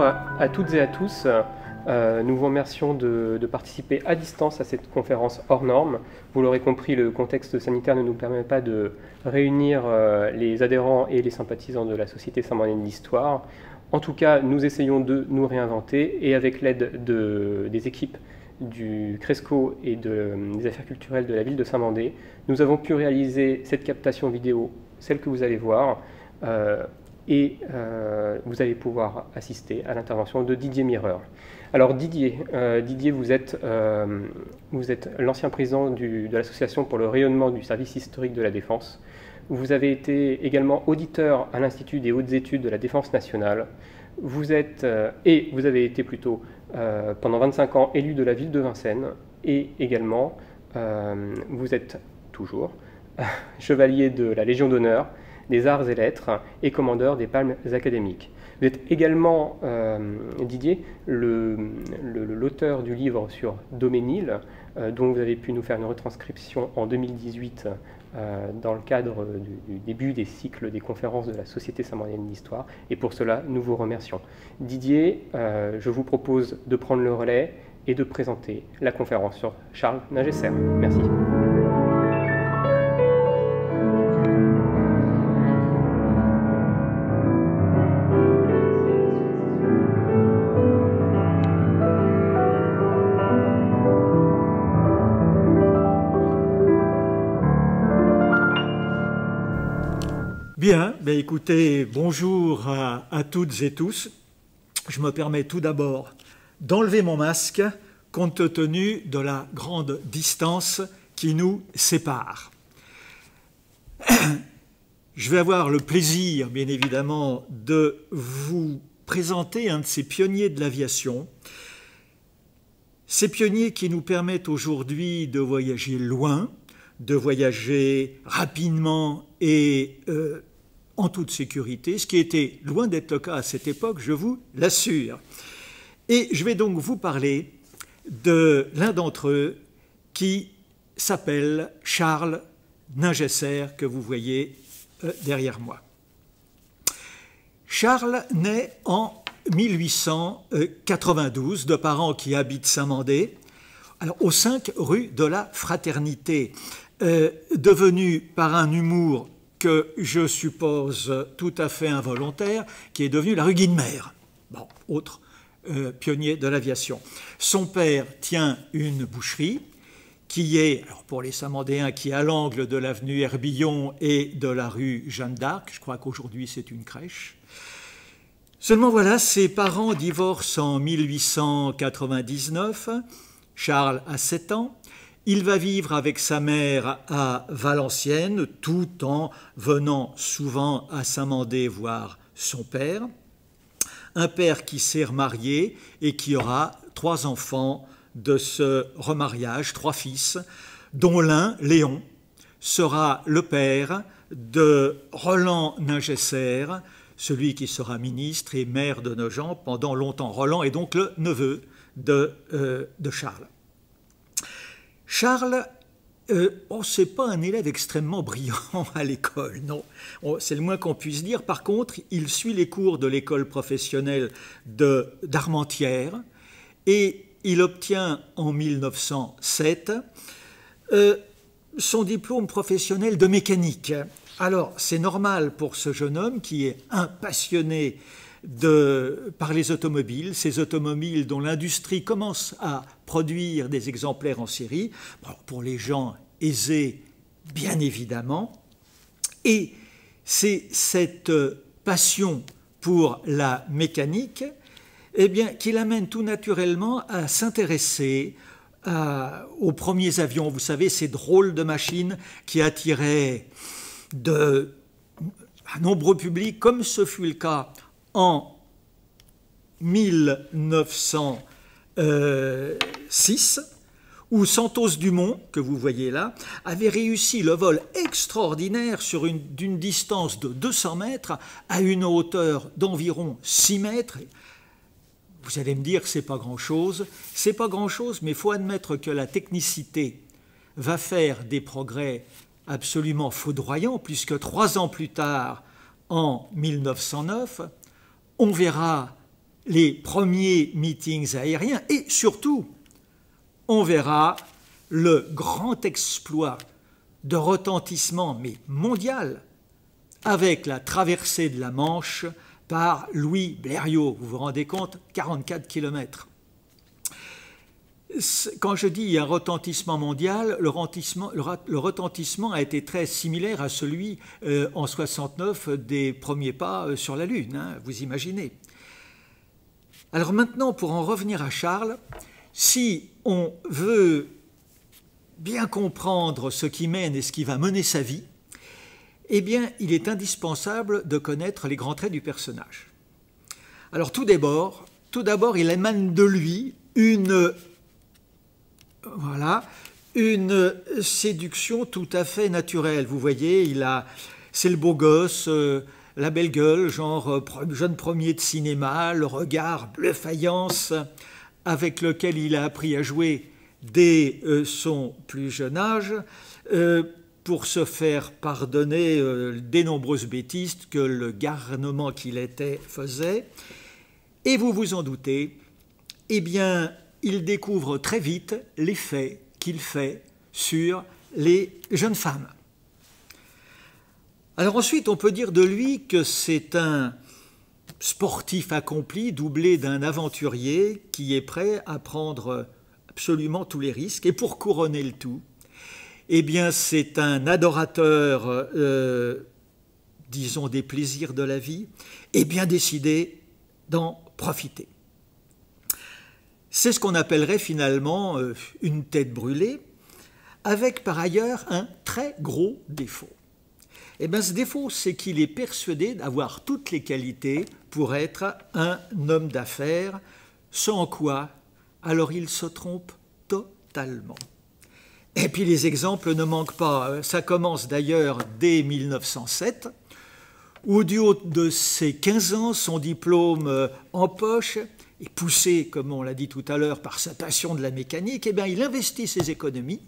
à toutes et à tous. Nous vous remercions de participer à distance à cette conférence hors norme. Vous l'aurez compris, le contexte sanitaire ne nous permet pas de réunir les adhérents et les sympathisants de la Société Saint-Mandéenne d'Histoire. En tout cas, nous essayons de nous réinventer et avec l'aide des équipes du Cresco et des affaires culturelles de la ville de Saint-Mandé, nous avons pu réaliser cette captation vidéo, celle que vous allez voir, et vous allez pouvoir assister à l'intervention de Didier Mireur. Alors Didier, vous êtes l'ancien président de l'association pour le rayonnement du service historique de la Défense. Vous avez été également auditeur à l'Institut des hautes études de la Défense nationale. Vous avez été plutôt pendant 25 ans élu de la ville de Vincennes et également vous êtes toujours chevalier de la Légion d'honneur, des arts et lettres et commandeur des palmes académiques. Vous êtes également, Didier, l'auteur du livre sur Daumesnil, dont vous avez pu nous faire une retranscription en 2018 dans le cadre du début des cycles des conférences de la Société Saint-Mandéenne d'Histoire. Et pour cela, nous vous remercions. Didier, je vous propose de prendre le relais et de présenter la conférence sur Charles Ningesser. Merci. Bien, écoutez, bonjour à toutes et tous. Je me permets tout d'abord d'enlever mon masque compte tenu de la grande distance qui nous sépare. Je vais avoir le plaisir, bien évidemment, de vous présenter un de ces pionniers de l'aviation. Ces pionniers qui nous permettent aujourd'hui de voyager loin, de voyager rapidement et en toute sécurité, ce qui était loin d'être le cas à cette époque, je vous l'assure. Et je vais donc vous parler de l'un d'entre eux qui s'appelle Charles Ningesser, que vous voyez derrière moi. Charles naît en 1892 de parents qui habitent Saint-Mandé, au 5 rue de la Fraternité, devenu par un humour que je suppose tout à fait involontaire, qui est devenu la rue Guinemer. Bon, autre pionnier de l'aviation. Son père tient une boucherie qui est, alors pour les Saint-Mandéens, qui est à l'angle de l'avenue Herbillon et de la rue Jeanne d'Arc. Je crois qu'aujourd'hui c'est une crèche. Seulement voilà, ses parents divorcent en 1899. Charles a 7 ans. Il va vivre avec sa mère à Valenciennes, tout en venant souvent à Saint-Mandé voir son père. Un père qui s'est remarié et qui aura 3 enfants de ce remariage, 3 fils, dont l'un, Léon, sera le père de Roland Ningesser, celui qui sera ministre et maire de Nogent pendant longtemps. Roland est donc le neveu de Charles. Charles, c'est pas un élève extrêmement brillant à l'école, non. C'est le moins qu'on puisse dire. Par contre, il suit les cours de l'école professionnelle d'Armentières et il obtient en 1907 son diplôme professionnel de mécanique. Alors, c'est normal pour ce jeune homme qui est un passionné par les automobiles, ces automobiles dont l'industrie commence à produire des exemplaires en série, pour les gens aisés, bien évidemment. Et c'est cette passion pour la mécanique qui l'amène tout naturellement à s'intéresser aux premiers avions. Vous savez, ces drôles de machines qui attiraient un nombreux publics, comme ce fut le cas en 1906, où Santos Dumont, que vous voyez là, avait réussi le vol extraordinaire d'une distance de 200 mètres à une hauteur d'environ 6 mètres. Vous allez me dire que ce n'est pas grand-chose. Ce n'est pas grand-chose, mais il faut admettre que la technicité va faire des progrès absolument foudroyants, puisque 3 ans plus tard, en 1909, on verra les premiers meetings aériens et surtout, on verra le grand exploit de retentissement, mais mondial, avec la traversée de la Manche par Louis Blériot. Vous vous rendez compte, 44 kilomètres. Quand je dis un retentissement mondial, le retentissement a été très similaire à celui en 69 des premiers pas sur la Lune, hein, vous imaginez. Alors maintenant, pour en revenir à Charles, si on veut bien comprendre ce qui mène et ce qui va mener sa vie, eh bien, il est indispensable de connaître les grands traits du personnage. Alors tout d'abord, il émane de lui une séduction tout à fait naturelle. Vous voyez, c'est le beau gosse, la belle gueule, genre jeune premier de cinéma, le regard bleu faïence avec lequel il a appris à jouer dès son plus jeune âge, pour se faire pardonner des nombreuses bêtises que le garnement qu'il était faisait. Et vous vous en doutez, eh bien, il découvre très vite l'effet qu'il fait sur les jeunes femmes. Alors ensuite, on peut dire de lui que c'est un sportif accompli, doublé d'un aventurier qui est prêt à prendre absolument tous les risques. Et pour couronner le tout, eh bien, c'est un adorateur, disons, des plaisirs de la vie, et bien décidé d'en profiter. C'est ce qu'on appellerait finalement une tête brûlée, avec par ailleurs un très gros défaut. Eh bien, ce défaut, c'est qu'il est persuadé d'avoir toutes les qualités pour être un homme d'affaires, sans quoi, alors il se trompe totalement. Et puis les exemples ne manquent pas. Ça commence d'ailleurs dès 1907, où du haut de ses 15 ans, son diplôme en poche, et poussé, comme on l'a dit tout à l'heure, par sa passion de la mécanique, eh bien, il investit ses économies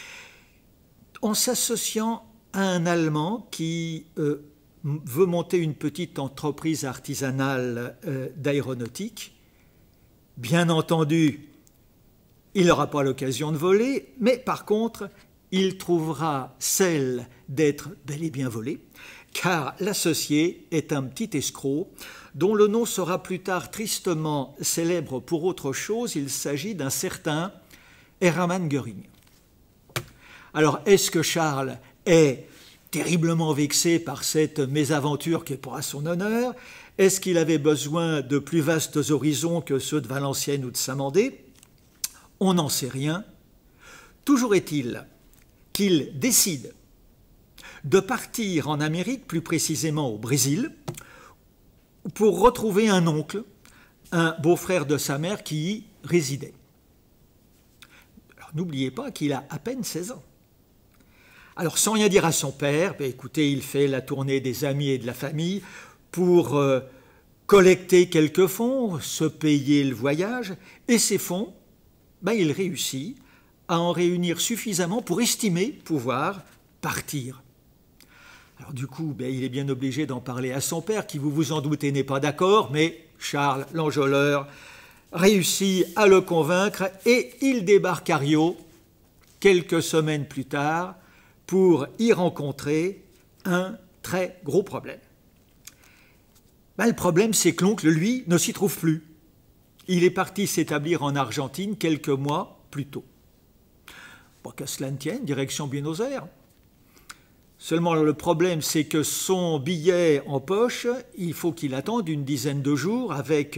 en s'associant à un Allemand qui veut monter une petite entreprise artisanale d'aéronautique. Bien entendu, il n'aura pas l'occasion de voler, mais par contre, il trouvera celle d'être bel et bien volé, car l'associé est un petit escroc dont le nom sera plus tard tristement célèbre pour autre chose. Il s'agit d'un certain Hermann Göring. Alors, est-ce que Charles est terriblement vexé par cette mésaventure qui est pour à son honneur? Est-ce qu'il avait besoin de plus vastes horizons que ceux de Valenciennes ou de Saint-Mandé? On n'en sait rien. Toujours est-il qu'il décide de partir en Amérique, plus précisément au Brésil, pour retrouver un oncle, un beau-frère de sa mère qui y résidait. Alors n'oubliez pas qu'il a à peine 16 ans. Alors sans rien dire à son père, écoutez, il fait la tournée des amis et de la famille pour collecter quelques fonds, se payer le voyage, et ces fonds, il réussit à en réunir suffisamment pour estimer pouvoir partir. Alors du coup, il est bien obligé d'en parler à son père, qui, vous vous en doutez, n'est pas d'accord, mais Charles, l'enjôleur, réussit à le convaincre et il débarque à Rio quelques semaines plus tard pour y rencontrer un très gros problème. Le problème, c'est que l'oncle, lui, ne s'y trouve plus. Il est parti s'établir en Argentine quelques mois plus tôt. Pas qu'à cela ne tienne, direction Buenos Aires. Seulement, le problème, c'est que son billet en poche, il faut qu'il attende une dizaine de jours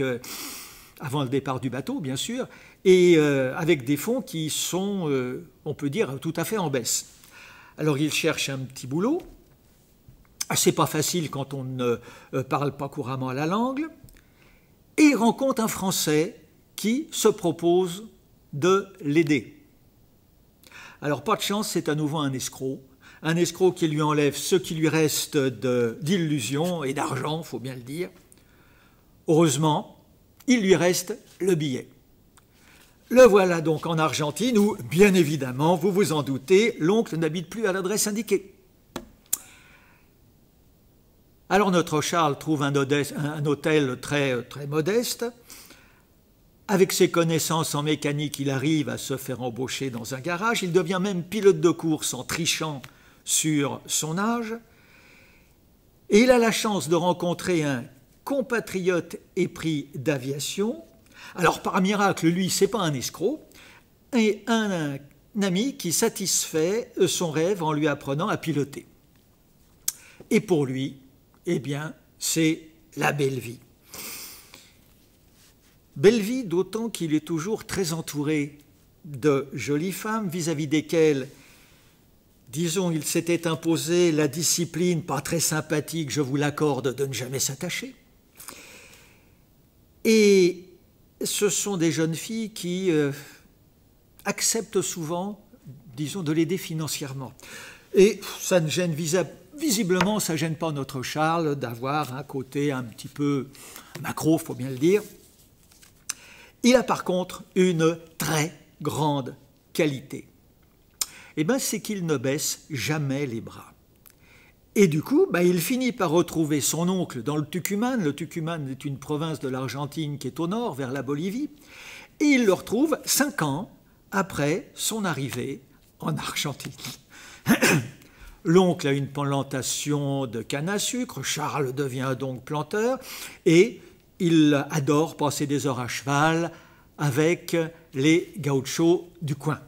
avant le départ du bateau, bien sûr, et avec des fonds qui sont, on peut dire, tout à fait en baisse. Alors, il cherche un petit boulot. C'est pas facile quand on ne parle pas couramment la langue. Et il rencontre un Français qui se propose de l'aider. Alors, pas de chance, c'est à nouveau un escroc qui lui enlève ce qui lui reste d'illusions et d'argent, il faut bien le dire. Heureusement, il lui reste le billet. Le voilà donc en Argentine où, bien évidemment, vous vous en doutez, l'oncle n'habite plus à l'adresse indiquée. Alors notre Charles trouve un hôtel très, très modeste avec ses connaissances en mécanique, il arrive à se faire embaucher dans un garage. Il devient même pilote de course en trichant sur son âge. Et il a la chance de rencontrer un compatriote épris d'aviation. Alors, par miracle, lui, ce n'est pas un escroc, et un ami qui satisfait son rêve en lui apprenant à piloter. Et pour lui, eh bien, c'est la belle vie. Belle vie, d'autant qu'il est toujours très entouré de jolies femmes vis-à-vis desquelles, disons, il s'était imposé la discipline, pas très sympathique, je vous l'accorde, de ne jamais s'attacher. Et ce sont des jeunes filles qui acceptent souvent, disons, de l'aider financièrement. Et ça ne gêne visiblement, ça ne gêne pas notre Charles d'avoir un côté un petit peu macro, il faut bien le dire. Il a par contre une très grande qualité. Eh bien, c'est qu'il ne baisse jamais les bras. Et du coup, il finit par retrouver son oncle dans le Tucumán. Le Tucumán est une province de l'Argentine qui est au nord, vers la Bolivie. Et il le retrouve 5 ans après son arrivée en Argentine. L'oncle a une plantation de canne à sucre, Charles devient donc planteur, et il adore passer des heures à cheval avec les gauchos du coin.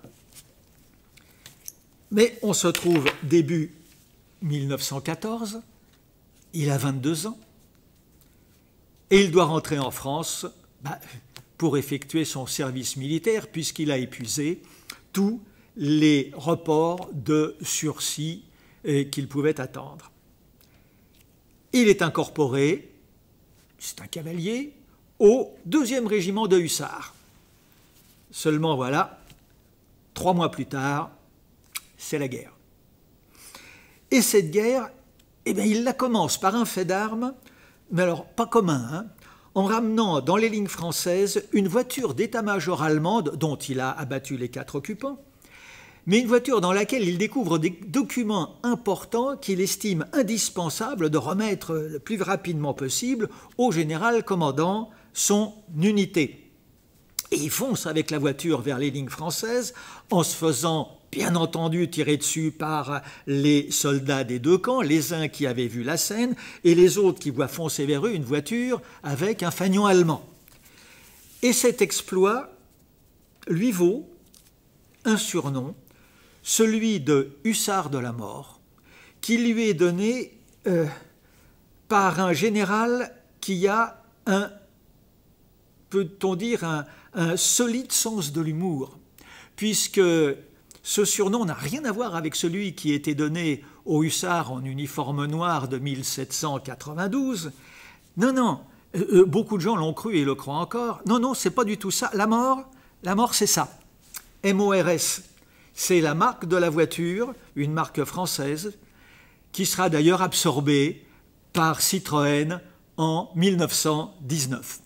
Mais on se trouve début 1914, il a 22 ans, et il doit rentrer en France pour effectuer son service militaire, puisqu'il a épuisé tous les reports de sursis qu'il pouvait attendre. Il est incorporé, c'est un cavalier, au 2e régiment de hussards. Seulement voilà, 3 mois plus tard, c'est la guerre. Et cette guerre, il la commence par un fait d'armes, mais alors pas commun, en ramenant dans les lignes françaises une voiture d'état-major allemande dont il a abattu les 4 occupants, mais une voiture dans laquelle il découvre des documents importants qu'il estime indispensables de remettre le plus rapidement possible au général commandant son unité. Et il fonce avec la voiture vers les lignes françaises en se faisant, bien entendu, tirer dessus par les soldats des 2 camps, les uns qui avaient vu la scène et les autres qui voient foncer vers eux une voiture avec un fanion allemand. Et cet exploit lui vaut un surnom, celui de hussard de la mort, qui lui est donné par un général qui a un, peut-on dire, un solide sens de l'humour, puisque ce surnom n'a rien à voir avec celui qui était donné aux hussards en uniforme noir de 1792. Non, beaucoup de gens l'ont cru et le croient encore. Non, c'est pas du tout ça. La mort, c'est ça. MORS, c'est la marque de la voiture, une marque française, qui sera d'ailleurs absorbée par Citroën en 1919.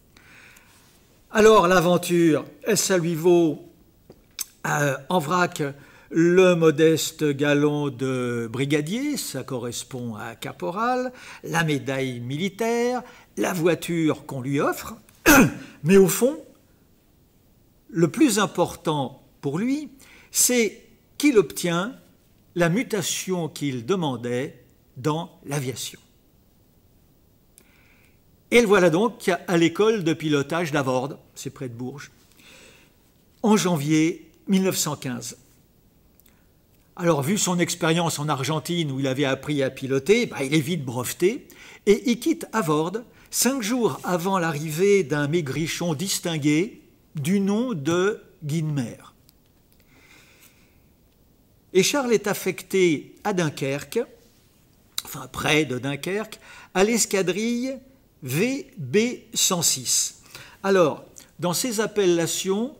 Alors l'aventure, ça lui vaut en vrac le modeste galon de brigadier, ça correspond à caporal, la médaille militaire, la voiture qu'on lui offre, mais au fond, le plus important pour lui, c'est qu'il obtient la mutation qu'il demandait dans l'aviation. Et le voilà donc à l'école de pilotage d'Avord, c'est près de Bourges, en janvier 1915. Alors, vu son expérience en Argentine où il avait appris à piloter, il est vite breveté et il quitte Avord 5 jours avant l'arrivée d'un maigrichon distingué du nom de Guinmer. Et Charles est affecté à Dunkerque, enfin près de Dunkerque, à l'escadrille VB106. Alors, dans ces appellations,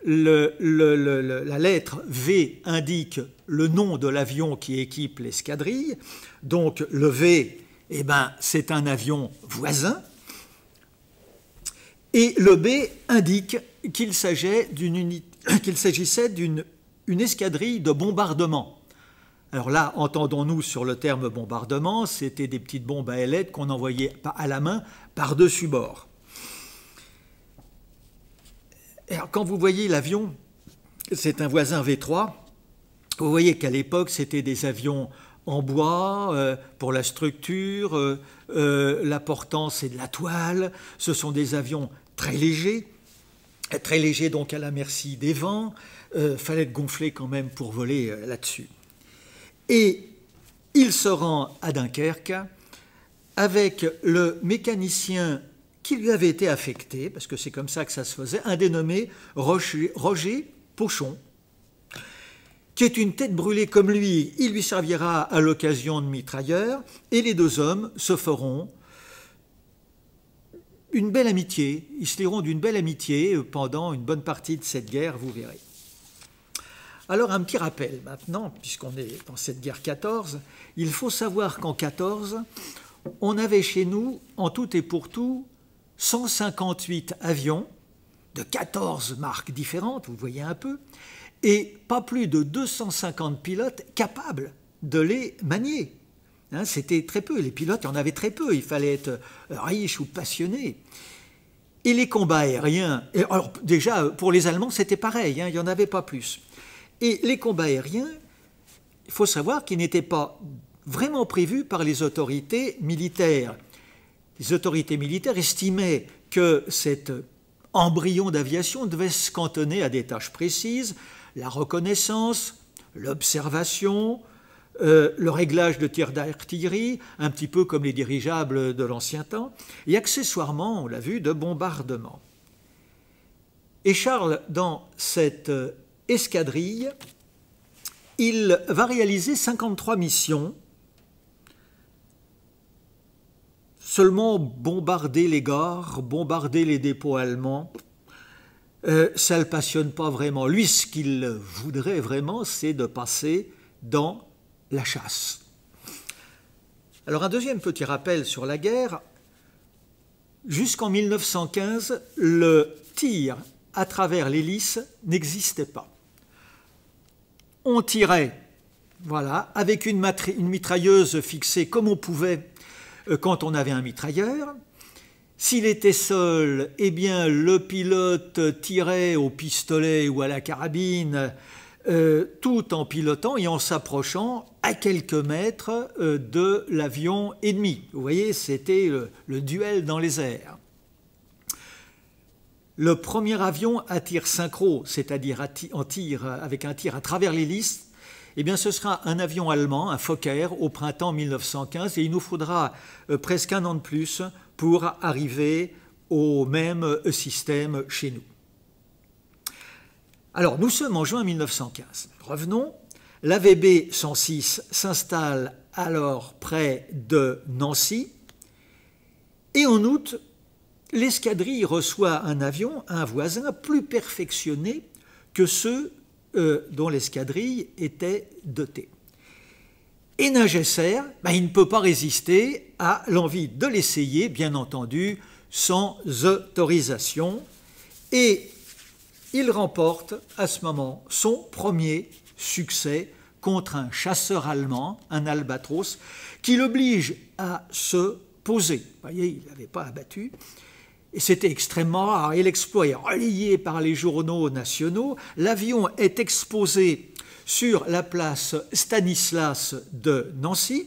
la lettre V indique le nom de l'avion qui équipe l'escadrille. Donc le V, c'est un avion voisin. Et le B indique qu'il s'agissait d'une escadrille de bombardement. Alors là, entendons-nous sur le terme bombardement, c'était des petites bombes à ailettes qu'on envoyait à la main par-dessus bord. Alors, quand vous voyez l'avion, c'est un voisin V3, vous voyez qu'à l'époque, c'était des avions en bois pour la structure, l'important c'est de la toile, ce sont des avions très légers donc à la merci des vents, fallait être gonflé quand même pour voler là-dessus. Et il se rend à Dunkerque avec le mécanicien qui lui avait été affecté, parce que c'est comme ça que ça se faisait, un dénommé Roger Pochon, qui est une tête brûlée comme lui. Il lui servira à l'occasion de mitrailleur, et les deux hommes se feront une belle amitié. Ils se lieront d'une belle amitié pendant une bonne partie de cette guerre, vous verrez. Alors un petit rappel maintenant, puisqu'on est dans cette guerre 14, il faut savoir qu'en 14, on avait chez nous, en tout et pour tout, 158 avions de 14 marques différentes, vous voyez un peu, et pas plus de 250 pilotes capables de les manier. Hein, c'était très peu, les pilotes, il y en avait très peu, il fallait être riche ou passionné. Et les combats aériens, alors déjà pour les Allemands c'était pareil, hein, il n'y en avait pas plus. Et les combats aériens, il faut savoir qu'ils n'étaient pas vraiment prévus par les autorités militaires. Les autorités militaires estimaient que cet embryon d'aviation devait se cantonner à des tâches précises, la reconnaissance, l'observation, le réglage de tirs d'artillerie, un petit peu comme les dirigeables de l'ancien temps, et accessoirement, on l'a vu, de bombardement. Et Charles, dans cette escadrille, il va réaliser 53 missions, seulement bombarder les gares, bombarder les dépôts allemands, ça ne le passionne pas vraiment. Lui, ce qu'il voudrait vraiment, c'est de passer dans la chasse. Alors un deuxième petit rappel sur la guerre. Jusqu'en 1915, le tir à travers l'hélice n'existait pas. On tirait, voilà, avec une mitrailleuse fixée comme on pouvait quand on avait un mitrailleur. S'il était seul, eh bien le pilote tirait au pistolet ou à la carabine, tout en pilotant et en s'approchant à quelques mètres de l'avion ennemi. Vous voyez, c'était le duel dans les airs. Le premier avion à tir synchro, c'est-à-dire avec un tir à travers l'hélice, eh bien, ce sera un avion allemand, un Fokker, au printemps 1915, et il nous faudra presque un an de plus pour arriver au même système chez nous. Alors, nous sommes en juin 1915. Revenons. L'AVB 106 s'installe alors près de Nancy. Et en août, l'escadrille reçoit un avion, un voisin, plus perfectionné que ceux dont l'escadrille était dotée. Et Nagesser, il ne peut pas résister à l'envie de l'essayer, bien entendu, sans autorisation. Et il remporte à ce moment son premier succès contre un chasseur allemand, un albatros, qui l'oblige à se poser. Vous voyez, il n'avait pas abattu. Et c'était extrêmement rare. Et l'exploit est relayé par les journaux nationaux. L'avion est exposé sur la place Stanislas de Nancy.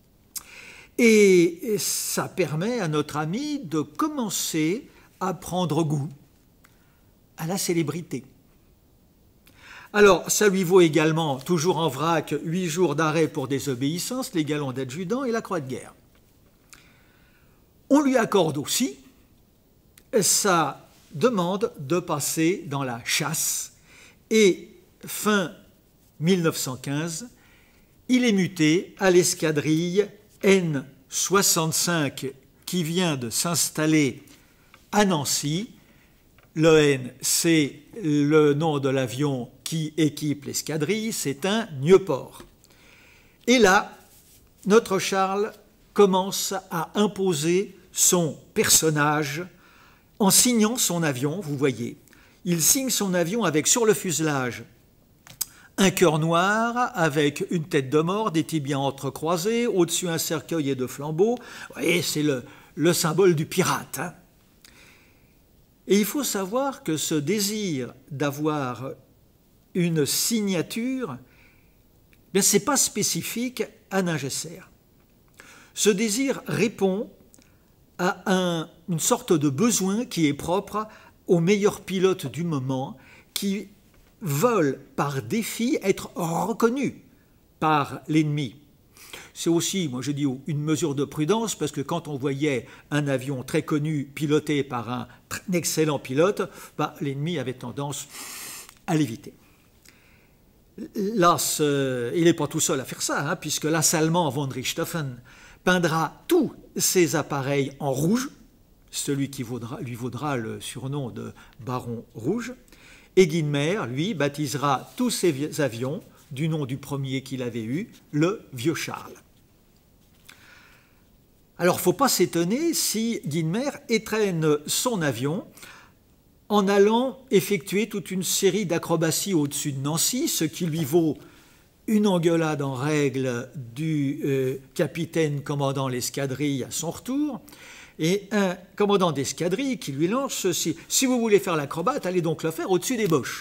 Et ça permet à notre ami de commencer à prendre goût à la célébrité. Alors, ça lui vaut également, toujours en vrac, 8 jours d'arrêt pour désobéissance, les galons d'adjudant et la croix de guerre. On lui accorde aussi sa demande de passer dans la chasse et fin 1915, il est muté à l'escadrille N65 qui vient de s'installer à Nancy. Le N, c'est le nom de l'avion qui équipe l'escadrille, c'est un Nieuport. Et là, notre Charles commence à imposer son personnage en signant son avion, vous voyez. Il signe son avion avec sur le fuselage un cœur noir avec une tête de mort, des tibias entrecroisés, au-dessus un cercueil et deux flambeaux. Vous voyez, c'est le symbole du pirate. Hein. Et il faut savoir que ce désir d'avoir une signature, ce n'est pas spécifique à Ningesser. Ce désir répond à une sorte de besoin qui est propre aux meilleurs pilotes du moment, qui veulent par défi être reconnus par l'ennemi. C'est aussi, moi je dis, une mesure de prudence, parce que quand on voyait un avion très connu piloté par un excellent pilote, l'ennemi avait tendance à l'éviter. L'as, il n'est pas tout seul à faire ça, puisque l'as allemand von Richthofen peindra tous ses appareils en rouge, celui qui lui vaudra le surnom de Baron Rouge, et Guynemer, lui, baptisera tous ses avions du nom du premier qu'il avait eu, le Vieux Charles. Alors, il ne faut pas s'étonner si Guynemer étrenne son avion en allant effectuer toute une série d'acrobaties au-dessus de Nancy, ce qui lui vaut une engueulade en règle du capitaine commandant l'escadrille à son retour, et un commandant d'escadrille qui lui lance ceci: « Si vous voulez faire l'acrobate, allez donc le faire au-dessus des Boches. »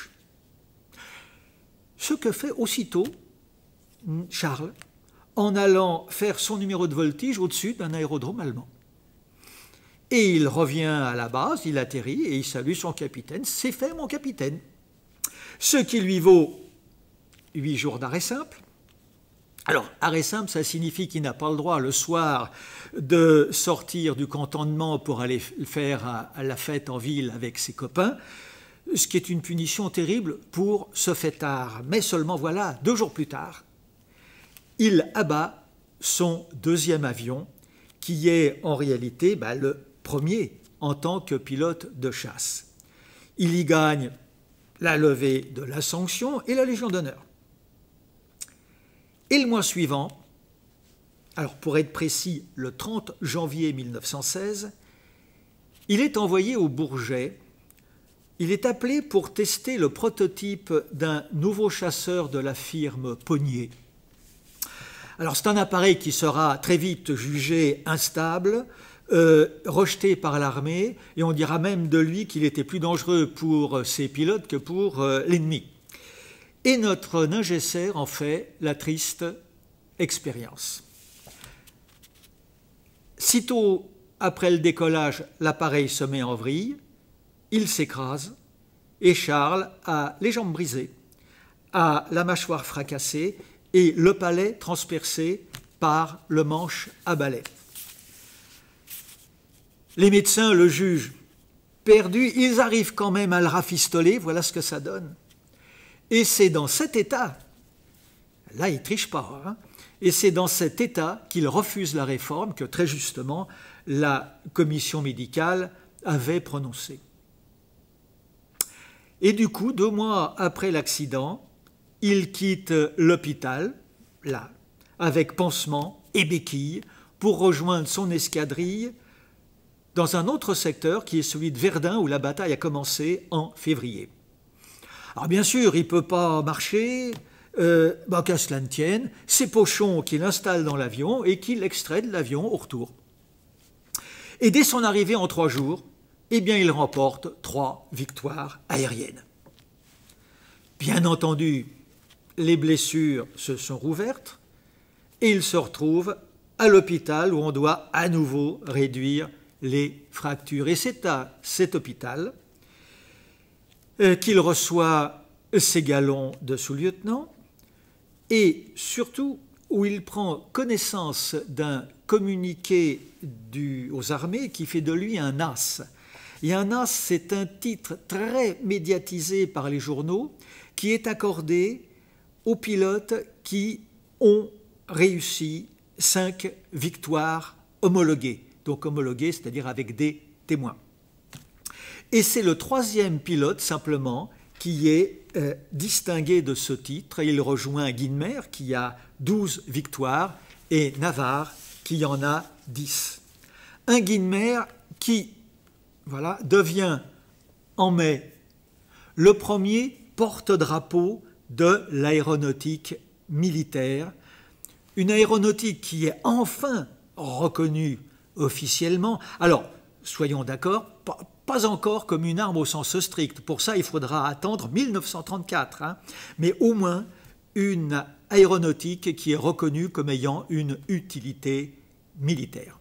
Ce que fait aussitôt Charles en allant faire son numéro de voltige au-dessus d'un aérodrome allemand. Et il revient à la base, il atterrit et il salue son capitaine. « C'est fait, mon capitaine !» Ce qui lui vaut 8 jours d'arrêt simple. Alors, arrêt simple, ça signifie qu'il n'a pas le droit le soir de sortir du cantonnement pour aller faire à la fête en ville avec ses copains, ce qui est une punition terrible pour ce fêtard. Mais seulement, voilà, 2 jours plus tard, il abat son deuxième avion, qui est en réalité le premier en tant que pilote de chasse. Il y gagne la levée de la sanction et la Légion d'honneur. Et le mois suivant, alors pour être précis, le 30 janvier 1916, il est envoyé au Bourget. Il est appelé pour tester le prototype d'un nouveau chasseur de la firme Ponnier. Alors c'est un appareil qui sera très vite jugé instable, rejeté par l'armée, et on dira même de lui qu'il était plus dangereux pour ses pilotes que pour l'ennemi. Et notre Ningesser en fait la triste expérience. Sitôt après le décollage, l'appareil se met en vrille, il s'écrase, et Charles a les jambes brisées, a la mâchoire fracassée et le palais transpercé par le manche à balai. Les médecins le jugent perdu, ils arrivent quand même à le rafistoler, voilà ce que ça donne. Et c'est dans cet état, là il ne triche pas, et c'est dans cet état qu'il refuse la réforme que très justement la commission médicale avait prononcée. Et du coup, 2 mois après l'accident, il quitte l'hôpital, là, avec pansement et béquille, pour rejoindre son escadrille dans un autre secteur qui est celui de Verdun, où la bataille a commencé en février. Alors bien sûr, il ne peut pas marcher, qu'à cela ne tienne, c'est Pochon qui l'installe dans l'avion et qui l'extrait de l'avion au retour. Et dès son arrivée en 3 jours, il remporte 3 victoires aériennes. Bien entendu, les blessures se sont rouvertes et il se retrouve à l'hôpital où on doit à nouveau réduire les fractures. Et c'est à cet hôpital qu'il reçoit ses galons de sous-lieutenant et surtout où il prend connaissance d'un communiqué aux armées qui fait de lui un as. Et un as, c'est un titre très médiatisé par les journaux qui est accordé aux pilotes qui ont réussi 5 victoires homologuées. Donc homologuées, c'est-à-dire avec des témoins. Et c'est le 3e pilote, simplement, qui est distingué de ce titre. Il rejoint Guynemer, qui a 12 victoires, et Navarre, qui en a 10. Un Guynemer qui devient en mai le premier porte-drapeau de l'aéronautique militaire, une aéronautique qui est enfin reconnue officiellement. Alors, soyons d'accord, pas encore comme une arme au sens strict. Pour ça, il faudra attendre 1934, hein, mais au moins une aéronautique qui est reconnue comme ayant une utilité militaire.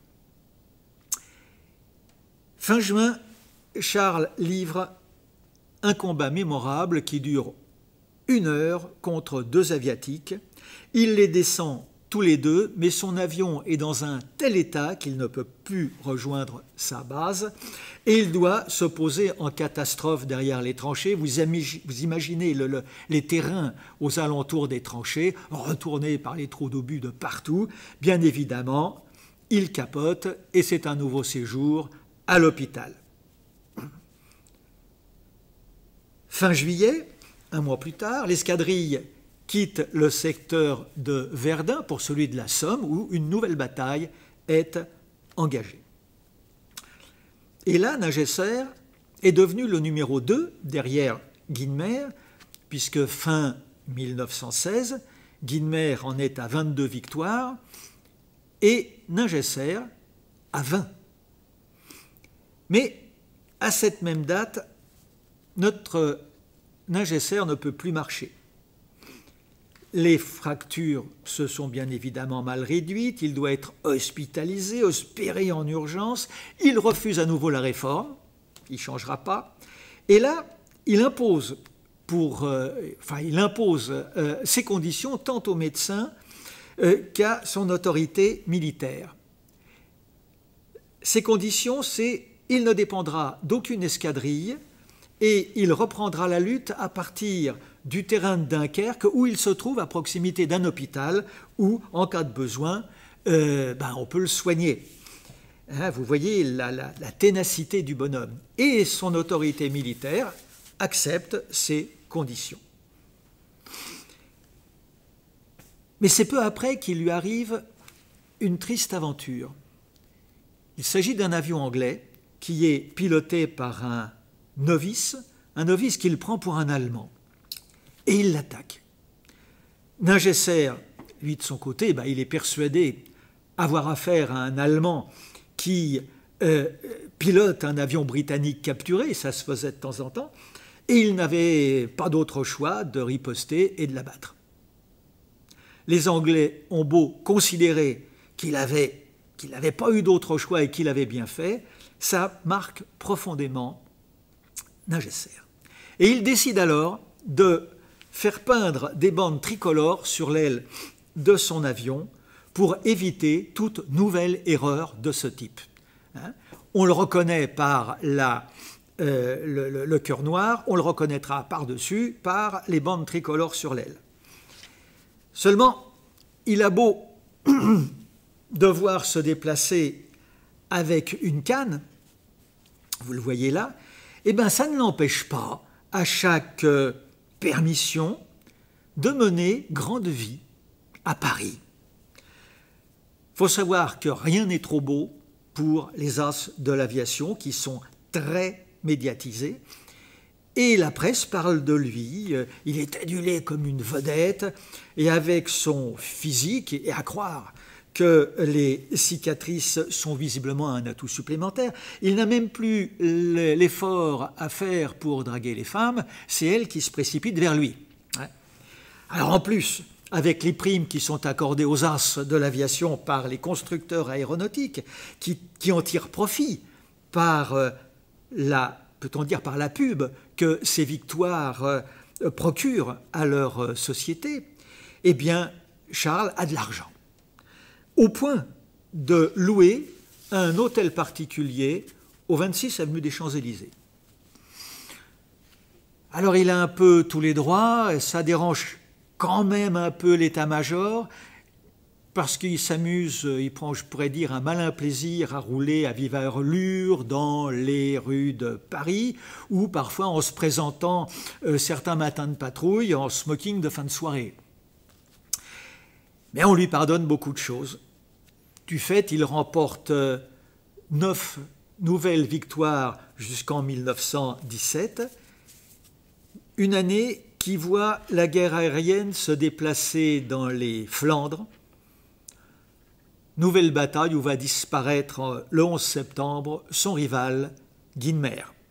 Fin juin, Charles livre un combat mémorable qui dure 1 heure contre 2 Asiatiques. Il les descend tous les deux, mais son avion est dans un tel état qu'il ne peut plus rejoindre sa base et il doit se poser en catastrophe derrière les tranchées. Vous imaginez les terrains aux alentours des tranchées, retournés par les trous d'obus de partout. Bien évidemment, il capote et c'est un nouveau séjour à l'hôpital. Fin juillet, 1 mois plus tard, l'escadrille quitte le secteur de Verdun pour celui de la Somme, où une nouvelle bataille est engagée. Et là, Nagesser est devenu le numéro 2 derrière Guynemer, puisque fin 1916, Guynemer en est à 22 victoires et Nagesser à 20. Mais à cette même date, notre Nagesser ne peut plus marcher. Les fractures se sont bien évidemment mal réduites, il doit être hospitalisé, opéré en urgence, il refuse à nouveau la réforme, il ne changera pas, et là, il impose ses conditions tant aux médecins qu'à son autorité militaire. Ces conditions, c'est il ne dépendra d'aucune escadrille et il reprendra la lutte à partir du terrain de Dunkerque où il se trouve à proximité d'un hôpital où, en cas de besoin, on peut le soigner. Hein, vous voyez la ténacité du bonhomme. Et son autorité militaire accepte ces conditions. Mais c'est peu après qu'il lui arrive une triste aventure. Il s'agit d'un avion anglais qui est piloté par un novice qu'il prend pour un Allemand. Et il l'attaque. Nagesser, lui de son côté, il est persuadé avoir affaire à un Allemand qui pilote un avion britannique capturé, ça se faisait de temps en temps, et il n'avait pas d'autre choix de riposter et de l'abattre. Les Anglais ont beau considérer qu'il n'avait pas eu d'autre choix et qu'il avait bien fait, ça marque profondément Nagesser. Et il décide alors de faire peindre des bandes tricolores sur l'aile de son avion pour éviter toute nouvelle erreur de ce type. On le reconnaît par le cœur noir, on le reconnaîtra par-dessus par les bandes tricolores sur l'aile. Seulement, il a beau devoir se déplacer avec une canne, vous le voyez là, ça ne l'empêche pas, à chaque permission, de mener grande vie à Paris. Il faut savoir que rien n'est trop beau pour les as de l'aviation qui sont très médiatisés. Et la presse parle de lui, il est adulé comme une vedette, et avec son physique, et à croire que les cicatrices sont visiblement un atout supplémentaire, il n'a même plus l'effort à faire pour draguer les femmes, c'est elles qui se précipitent vers lui. Alors en plus, avec les primes qui sont accordées aux as de l'aviation par les constructeurs aéronautiques, qui en tirent profit par peut-on dire par la pub que ces victoires procurent à leur société, eh bien, Charles a de l'argent, au point de louer un hôtel particulier au 26 avenue des Champs-Élysées. Alors il a un peu tous les droits, ça dérange quand même un peu l'état-major, parce qu'il s'amuse, il prend, je pourrais dire, un malin plaisir à rouler à vive allure dans les rues de Paris, ou parfois en se présentant certains matins de patrouille en smoking de fin de soirée. Mais on lui pardonne beaucoup de choses. Du fait, il remporte 9 nouvelles victoires jusqu'en 1917, une année qui voit la guerre aérienne se déplacer dans les Flandres. Nouvelle bataille où va disparaître le 11 septembre son rival Guynemer.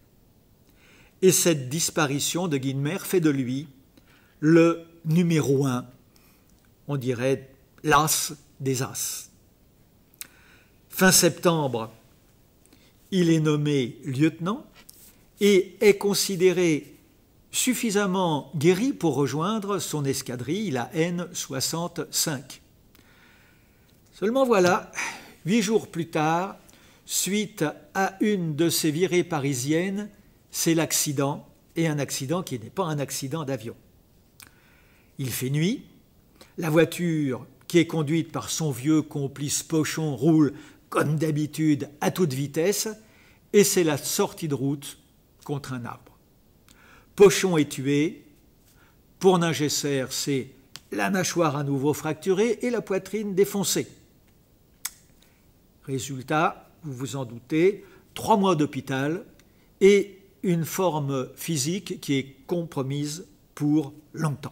Et cette disparition de Guynemer fait de lui le numéro 1, on dirait l'as des as. Fin septembre, il est nommé lieutenant et est considéré suffisamment guéri pour rejoindre son escadrille, la N65. Seulement voilà, 8 jours plus tard, suite à une de ces virées parisiennes, c'est l'accident, et un accident qui n'est pas un accident d'avion. Il fait nuit, la voiture qui est conduite par son vieux complice Pochon roule comme d'habitude à toute vitesse, et c'est la sortie de route contre un arbre. Pochon est tué, pour Ningesser, c'est la mâchoire à nouveau fracturée et la poitrine défoncée. Résultat, vous vous en doutez, 3 mois d'hôpital et une forme physique qui est compromise pour longtemps.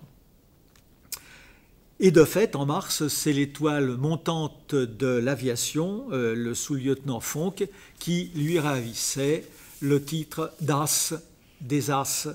Et de fait, en mars, c'est l'étoile montante de l'aviation, le sous-lieutenant Fonck, qui lui ravissait le titre d'as des as.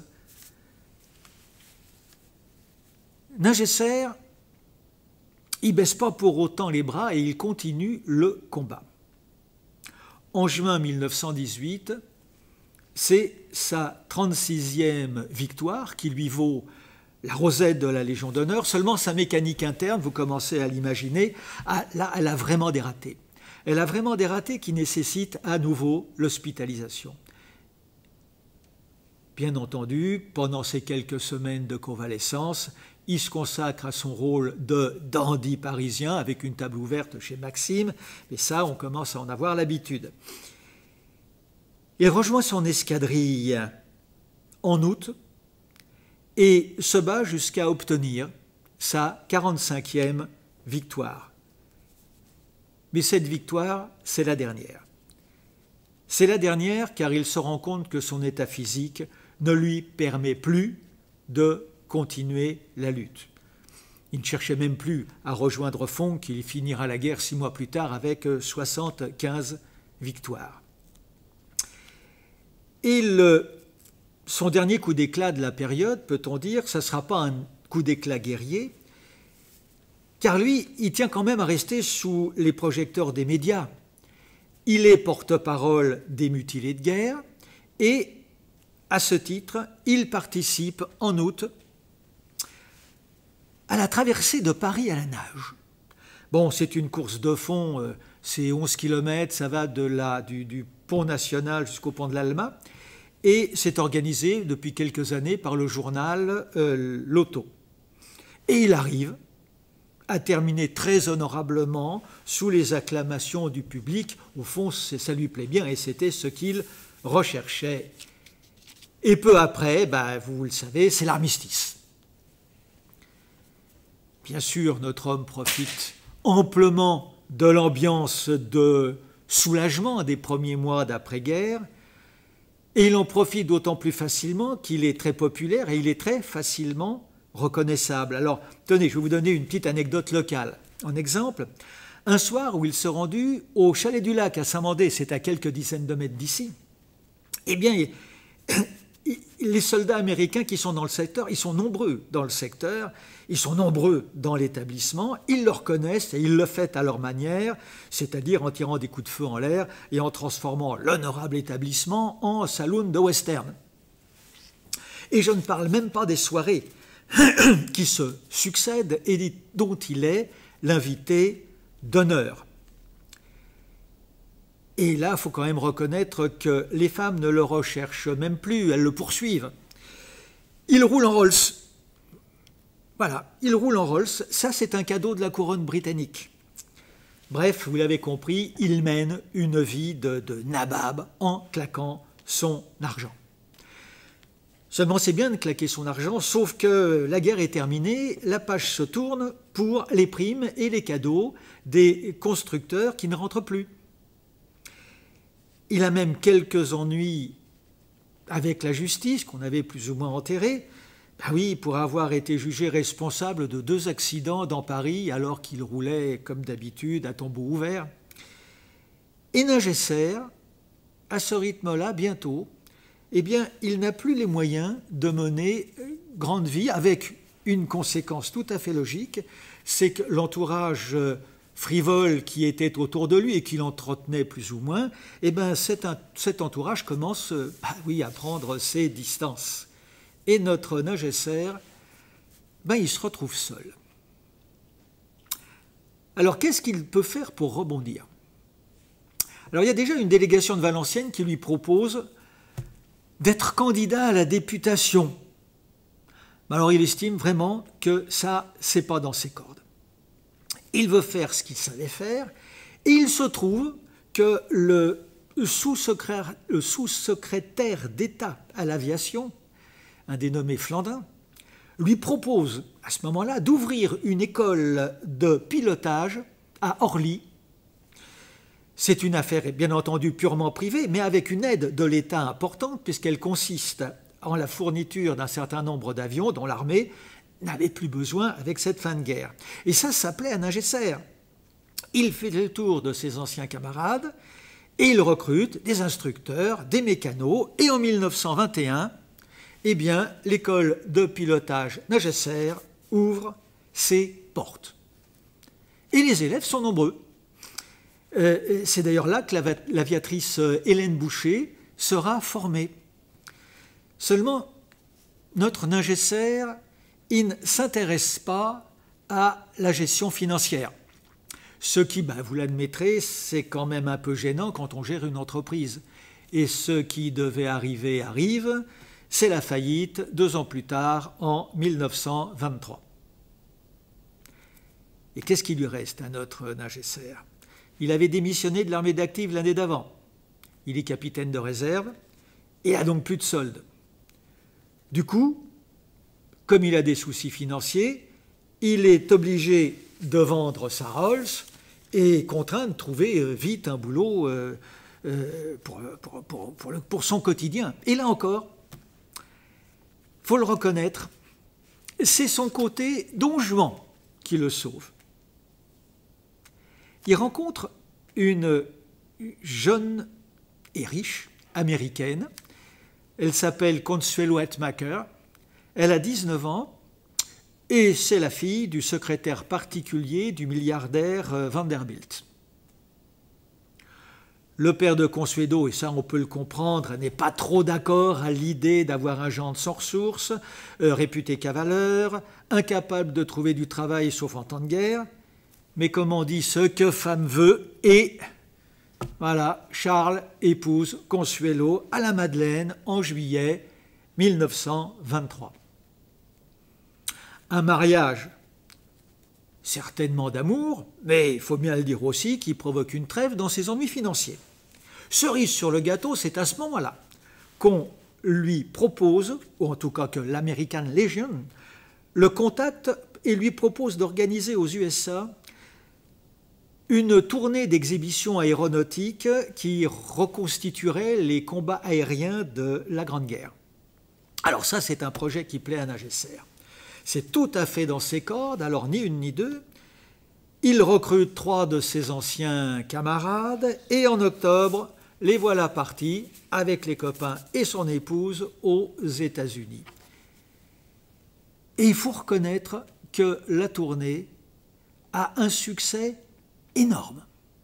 Ningesser, il ne baisse pas pour autant les bras et il continue le combat. En juin 1918, c'est sa 36e victoire qui lui vaut la rosette de la Légion d'honneur. Seulement sa mécanique interne, vous commencez à l'imaginer, là, elle a vraiment des ratés. Elle a vraiment des ratés qui nécessitent à nouveau l'hospitalisation. Bien entendu, pendant ces quelques semaines de convalescence, il se consacre à son rôle de dandy parisien avec une table ouverte chez Maxime, mais ça, on commence à en avoir l'habitude. Il rejoint son escadrille en août et se bat jusqu'à obtenir sa 45e victoire. Mais cette victoire, c'est la dernière. C'est la dernière car il se rend compte que son état physique ne lui permet plus de continuer la lutte. Il ne cherchait même plus à rejoindre Fonck, il finira la guerre 6 mois plus tard avec 75 victoires. Et son dernier coup d'éclat de la période, peut-on dire, ça ne sera pas un coup d'éclat guerrier, car lui, il tient quand même à rester sous les projecteurs des médias. Il est porte-parole des mutilés de guerre et, à ce titre, il participe en août à la traversée de Paris à la nage. Bon, c'est une course de fond, c'est 11 km, ça va du pont national jusqu'au pont de l'Alma, et c'est organisé depuis quelques années par le journal L'Auto. Et il arrive à terminer très honorablement sous les acclamations du public. Au fond, ça lui plaît bien et c'était ce qu'il recherchait. Et peu après, vous le savez, c'est l'armistice. Bien sûr, notre homme profite amplement de l'ambiance de soulagement des premiers mois d'après-guerre, et il en profite d'autant plus facilement qu'il est très populaire et il est très facilement reconnaissable. Alors, tenez, je vais vous donner une petite anecdote locale. En exemple, un soir où il se rendit au Chalet du Lac à Saint-Mandé, c'est à quelques dizaines de mètres d'ici, eh bien, les soldats américains qui sont dans le secteur, ils sont nombreux dans le secteur, ils sont nombreux dans l'établissement, ils le reconnaissent et ils le font à leur manière, c'est-à-dire en tirant des coups de feu en l'air et en transformant l'honorable établissement en saloon de western. Et je ne parle même pas des soirées qui se succèdent et dont il est l'invité d'honneur. Et là, il faut quand même reconnaître que les femmes ne le recherchent même plus, elles le poursuivent. Il roule en Rolls. Voilà, il roule en Rolls. Ça, c'est un cadeau de la couronne britannique. Bref, vous l'avez compris, il mène une vie de nabab en claquant son argent. Seulement, c'est bien de claquer son argent, sauf que la guerre est terminée, la page se tourne pour les primes et les cadeaux des constructeurs qui ne rentrent plus. Il a même quelques ennuis avec la justice, qu'on avait plus ou moins enterrés. Ben oui, pour avoir été jugé responsable de 2 accidents dans Paris, alors qu'il roulait, comme d'habitude, à tombeau ouvert. Et Ningesser, à ce rythme-là, bientôt, eh bien, il n'a plus les moyens de mener grande vie, avec une conséquence tout à fait logique, c'est que l'entourage frivole qui était autour de lui et qui l'entretenait plus ou moins, eh bien, cet entourage commence à prendre ses distances. Et notre Nagesser, il se retrouve seul. Alors, qu'est-ce qu'il peut faire pour rebondir? Alors, il y a déjà une délégation de Valenciennes qui lui propose d'être candidat à la députation. Alors, il estime vraiment que ça, c'est pas dans ses cordes. Il veut faire ce qu'il savait faire, et il se trouve que le sous-secrétaire d'État à l'aviation, un dénommé Flandin, lui propose à ce moment-là d'ouvrir une école de pilotage à Orly. C'est une affaire bien entendu purement privée, mais avec une aide de l'État importante, puisqu'elle consiste en la fourniture d'un certain nombre d'avions dont l'armée n'avait plus besoin avec cette fin de guerre. Et ça s'appelait un Nagesser. Il fait le tour de ses anciens camarades et il recrute des instructeurs, des mécanos, et en 1921, eh bien, l'école de pilotage Nagesser ouvre ses portes. Et les élèves sont nombreux. C'est d'ailleurs là que l'aviatrice Hélène Boucher sera formée. Seulement, notre Nagesser, il ne s'intéresse pas à la gestion financière. Ce qui, vous l'admettrez, c'est quand même un peu gênant quand on gère une entreprise. Et ce qui devait arriver arrive, c'est la faillite 2 ans plus tard, en 1923. Et qu'est-ce qui lui reste à notre Nagesser? Il avait démissionné de l'armée d'active l'année d'avant. Il est capitaine de réserve et a donc plus de solde. Du coup, comme il a des soucis financiers, il est obligé de vendre sa Rolls et contraint de trouver vite un boulot pour son quotidien. Et là encore, il faut le reconnaître, c'est son côté Don Juan qui le sauve. Il rencontre une jeune et riche américaine. Elle s'appelle Consuelo Hetmacher. Elle a 19 ans et c'est la fille du secrétaire particulier du milliardaire Vanderbilt. Le père de Consuelo, et ça on peut le comprendre, n'est pas trop d'accord à l'idée d'avoir un gendre sans ressources, réputé cavaleur, incapable de trouver du travail sauf en temps de guerre. Mais comme on dit, ce que femme veut, et voilà, Charles épouse Consuelo à la Madeleine en juillet 1923. Un mariage certainement d'amour, mais il faut bien le dire aussi, qui provoque une trêve dans ses ennuis financiers. Cerise sur le gâteau, c'est à ce moment-là qu'on lui propose, ou en tout cas que l'American Legion le contacte et lui propose d'organiser aux USA une tournée d'exhibition aéronautique qui reconstituerait les combats aériens de la Grande Guerre. Alors ça, c'est un projet qui plaît à Nagesser. C'est tout à fait dans ses cordes, alors ni une ni deux. Il recrute 3 de ses anciens camarades et en octobre, les voilà partis avec les copains et son épouse aux États-Unis. Et il faut reconnaître que la tournée a un succès énorme.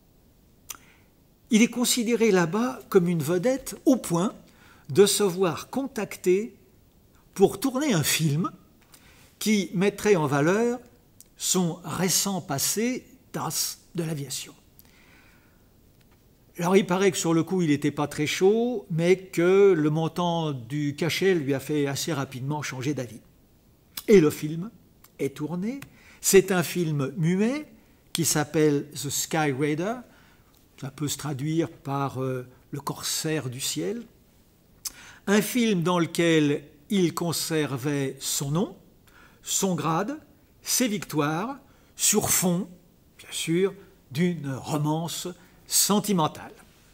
Il est considéré là-bas comme une vedette au point de se voir contacté pour tourner un film qui mettrait en valeur son récent passé d'as de l'aviation. Alors il paraît que sur le coup il n'était pas très chaud, mais que le montant du cachet lui a fait assez rapidement changer d'avis. Et le film est tourné. C'est un film muet qui s'appelle The Sky Raider. Ça peut se traduire par le corsaire du ciel. Un film dans lequel il conservait son nom, son grade, ses victoires, sur fond, bien sûr, d'une romance sentimentale.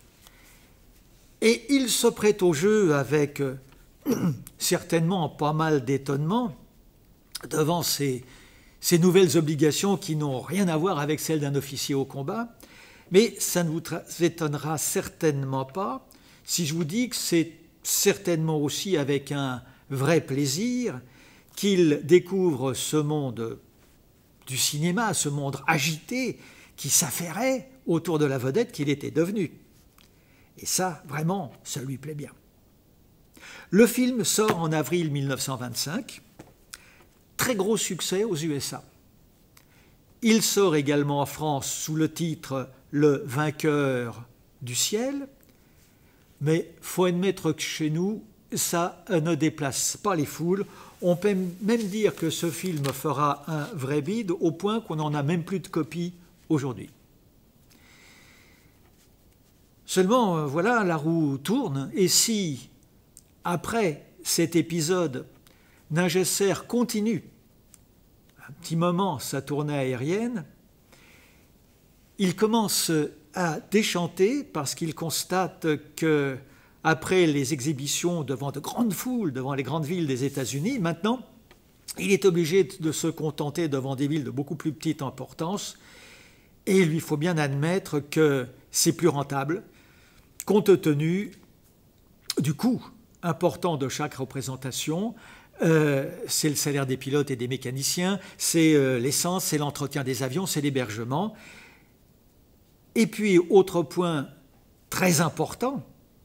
Et il se prête au jeu avec certainement pas mal d'étonnement devant ces nouvelles obligations qui n'ont rien à voir avec celles d'un officier au combat, mais ça ne vous étonnera certainement pas si je vous dis que c'est certainement aussi avec un vrai plaisir qu'il découvre ce monde du cinéma, ce monde agité qui s'affairait autour de la vedette qu'il était devenu. Et ça, vraiment, ça lui plaît bien. Le film sort en avril 1925, très gros succès aux USA. Il sort également en France sous le titre « Le vainqueur du ciel », mais il faut admettre que chez nous, ça ne déplace pas les foules. On peut même dire que ce film fera un vrai bide au point qu'on n'en a même plus de copies aujourd'hui. Seulement, voilà, la roue tourne, et si, après cet épisode, Ningesser continue un petit moment sa tournée aérienne, il commence à déchanter parce qu'il constate que, après les exhibitions devant de grandes foules, devant les grandes villes des États-Unis, maintenant, il est obligé de se contenter devant des villes de beaucoup plus petite importance, et il lui faut bien admettre que c'est plus rentable, compte tenu du coût important de chaque représentation. C'est le salaire des pilotes et des mécaniciens, c'est l'essence, c'est l'entretien des avions, c'est l'hébergement. Et puis, autre point très important,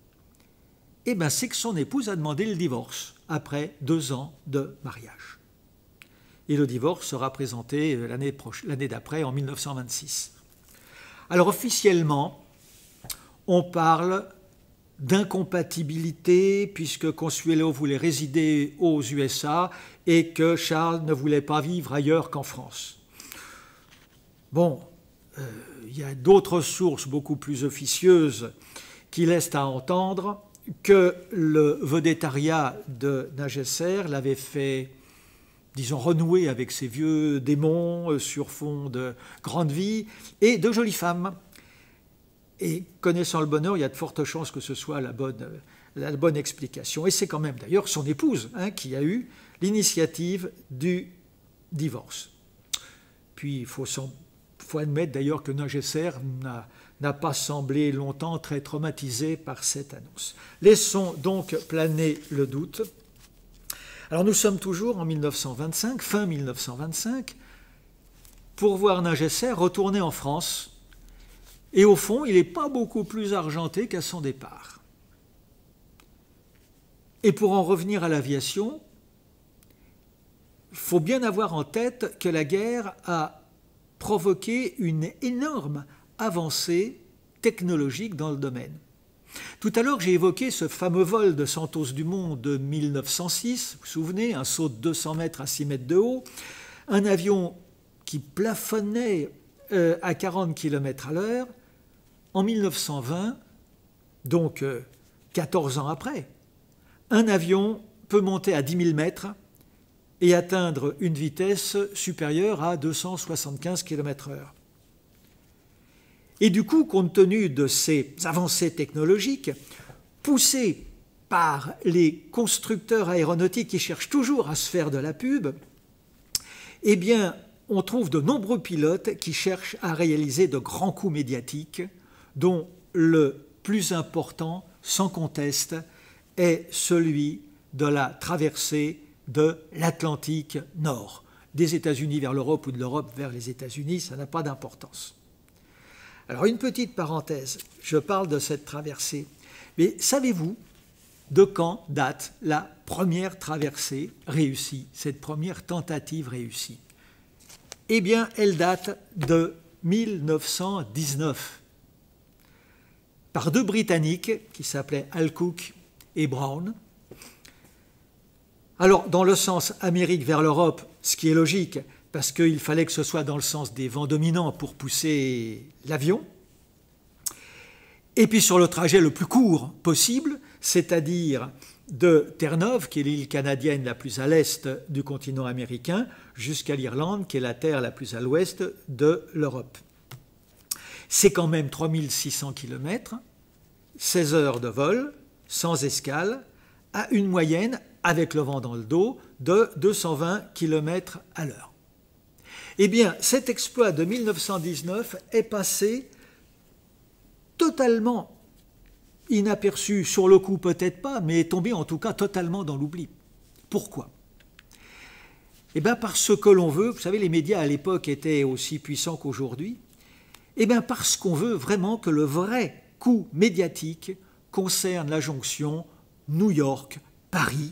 c'est que son épouse a demandé le divorce après 2 ans de mariage. Et le divorce sera présenté l'année d'après, en 1926. Alors officiellement, on parle d'incompatibilité puisque Consuelo voulait résider aux USA et que Charles ne voulait pas vivre ailleurs qu'en France. Bon, il y a d'autres sources beaucoup plus officieuses qui laissent à entendre que le vedettariat de Ningesser l'avait fait, disons, renouer avec ses vieux démons sur fond de grande vie et de jolies femmes. Et connaissant le bonheur, il y a de fortes chances que ce soit la bonne explication. Et c'est quand même d'ailleurs son épouse qui a eu l'initiative du divorce. Puis il faut admettre d'ailleurs que Ningesser n'a pas semblé longtemps très traumatisé par cette annonce. Laissons donc planer le doute. Alors nous sommes toujours en 1925, fin 1925, pour voir Ningesser retourner en France. Et au fond, il n'est pas beaucoup plus argenté qu'à son départ. Et pour en revenir à l'aviation, il faut bien avoir en tête que la guerre a provoqué une énorme avancée technologique dans le domaine. Tout à l'heure, j'ai évoqué ce fameux vol de Santos Dumont de 1906, vous vous souvenez, un saut de 200 mètres à 6 mètres de haut, un avion qui plafonnait à 40 km à l'heure. En 1920, donc 14 ans après, un avion peut monter à 10 000 mètres et atteindre une vitesse supérieure à 275 km/h. Et du coup, compte tenu de ces avancées technologiques, poussées par les constructeurs aéronautiques qui cherchent toujours à se faire de la pub, eh bien, on trouve de nombreux pilotes qui cherchent à réaliser de grands coups médiatiques, dont le plus important, sans conteste, est celui de la traversée de l'Atlantique Nord. Des États-Unis vers l'Europe ou de l'Europe vers les États-Unis, ça n'a pas d'importance. Alors une petite parenthèse, je parle de cette traversée, mais savez-vous de quand date la première traversée réussie, cette première tentative réussie? Eh bien, elle date de 1919. Par 2 Britanniques qui s'appelaient Alcock et Brown. Alors, dans le sens Amérique vers l'Europe, ce qui est logique, parce qu'il fallait que ce soit dans le sens des vents dominants pour pousser l'avion. Et puis sur le trajet le plus court possible, c'est-à-dire de Terre-Neuve, qui est l'île canadienne la plus à l'est du continent américain, jusqu'à l'Irlande, qui est la terre la plus à l'ouest de l'Europe. C'est quand même 3600 km, 16 heures de vol, sans escale, à une moyenne, avec le vent dans le dos, de 220 km à l'heure. Eh bien, cet exploit de 1919 est passé totalement inaperçu sur le coup, peut-être pas, mais est tombé en tout cas totalement dans l'oubli. Pourquoi? Eh bien parce que l'on veut, vous savez, les médias à l'époque étaient aussi puissants qu'aujourd'hui, eh bien parce qu'on veut vraiment que le vrai coup médiatique concerne la jonction New York-Paris.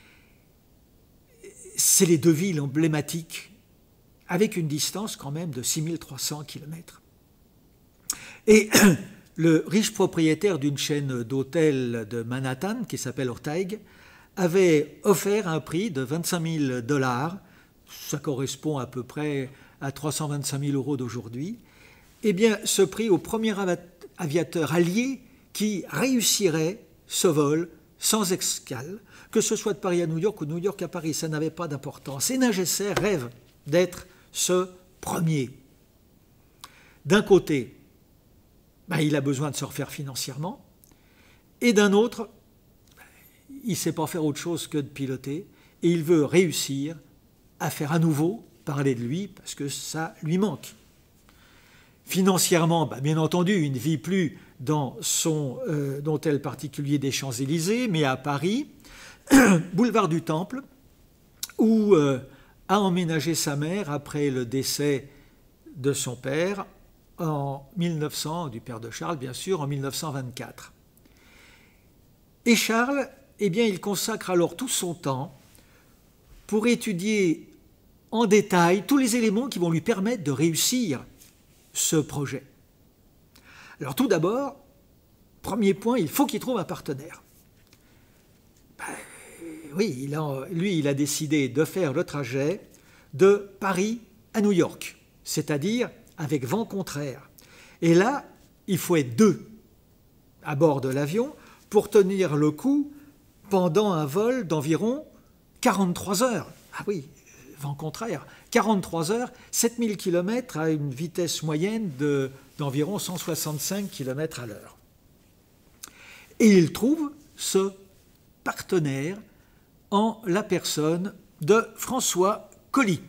C'est les deux villes emblématiques, avec une distance quand même de 6300 km. Et le riche propriétaire d'une chaîne d'hôtels de Manhattan, qui s'appelle Orteig, avait offert un prix de 25 000 $, ça correspond à peu près à 325 000 € d'aujourd'hui, eh bien ce prix au premier aviateur allié qui réussirait ce vol sans escale, que ce soit de Paris à New York ou de New York à Paris, ça n'avait pas d'importance. Et Nagesser rêve d'être ce premier. D'un côté, il a besoin de se refaire financièrement, et d'un autre, il ne sait pas faire autre chose que de piloter, et il veut réussir à faire à nouveau parler de lui, parce que ça lui manque. Financièrement, bien entendu, il ne vit plus dans son hôtel particulier des Champs-Élysées, mais à Paris, boulevard du Temple, où a emménagé sa mère après le décès de son père en 1900, du père de Charles bien sûr, en 1924. Et Charles, eh bien, il consacre alors tout son temps pour étudier en détail tous les éléments qui vont lui permettre de réussir ce projet. Alors tout d'abord, premier point, il faut qu'il trouve un partenaire. Oui, il a décidé de faire le trajet de Paris à New York, c'est-à-dire avec vent contraire. Et là, il faut être deux à bord de l'avion pour tenir le coup pendant un vol d'environ 43 heures. Ah oui, vent contraire. 43 heures, 7000 km à une vitesse moyenne d'environ 165 km à l'heure. Et il trouve ce partenaire en la personne de François Colly.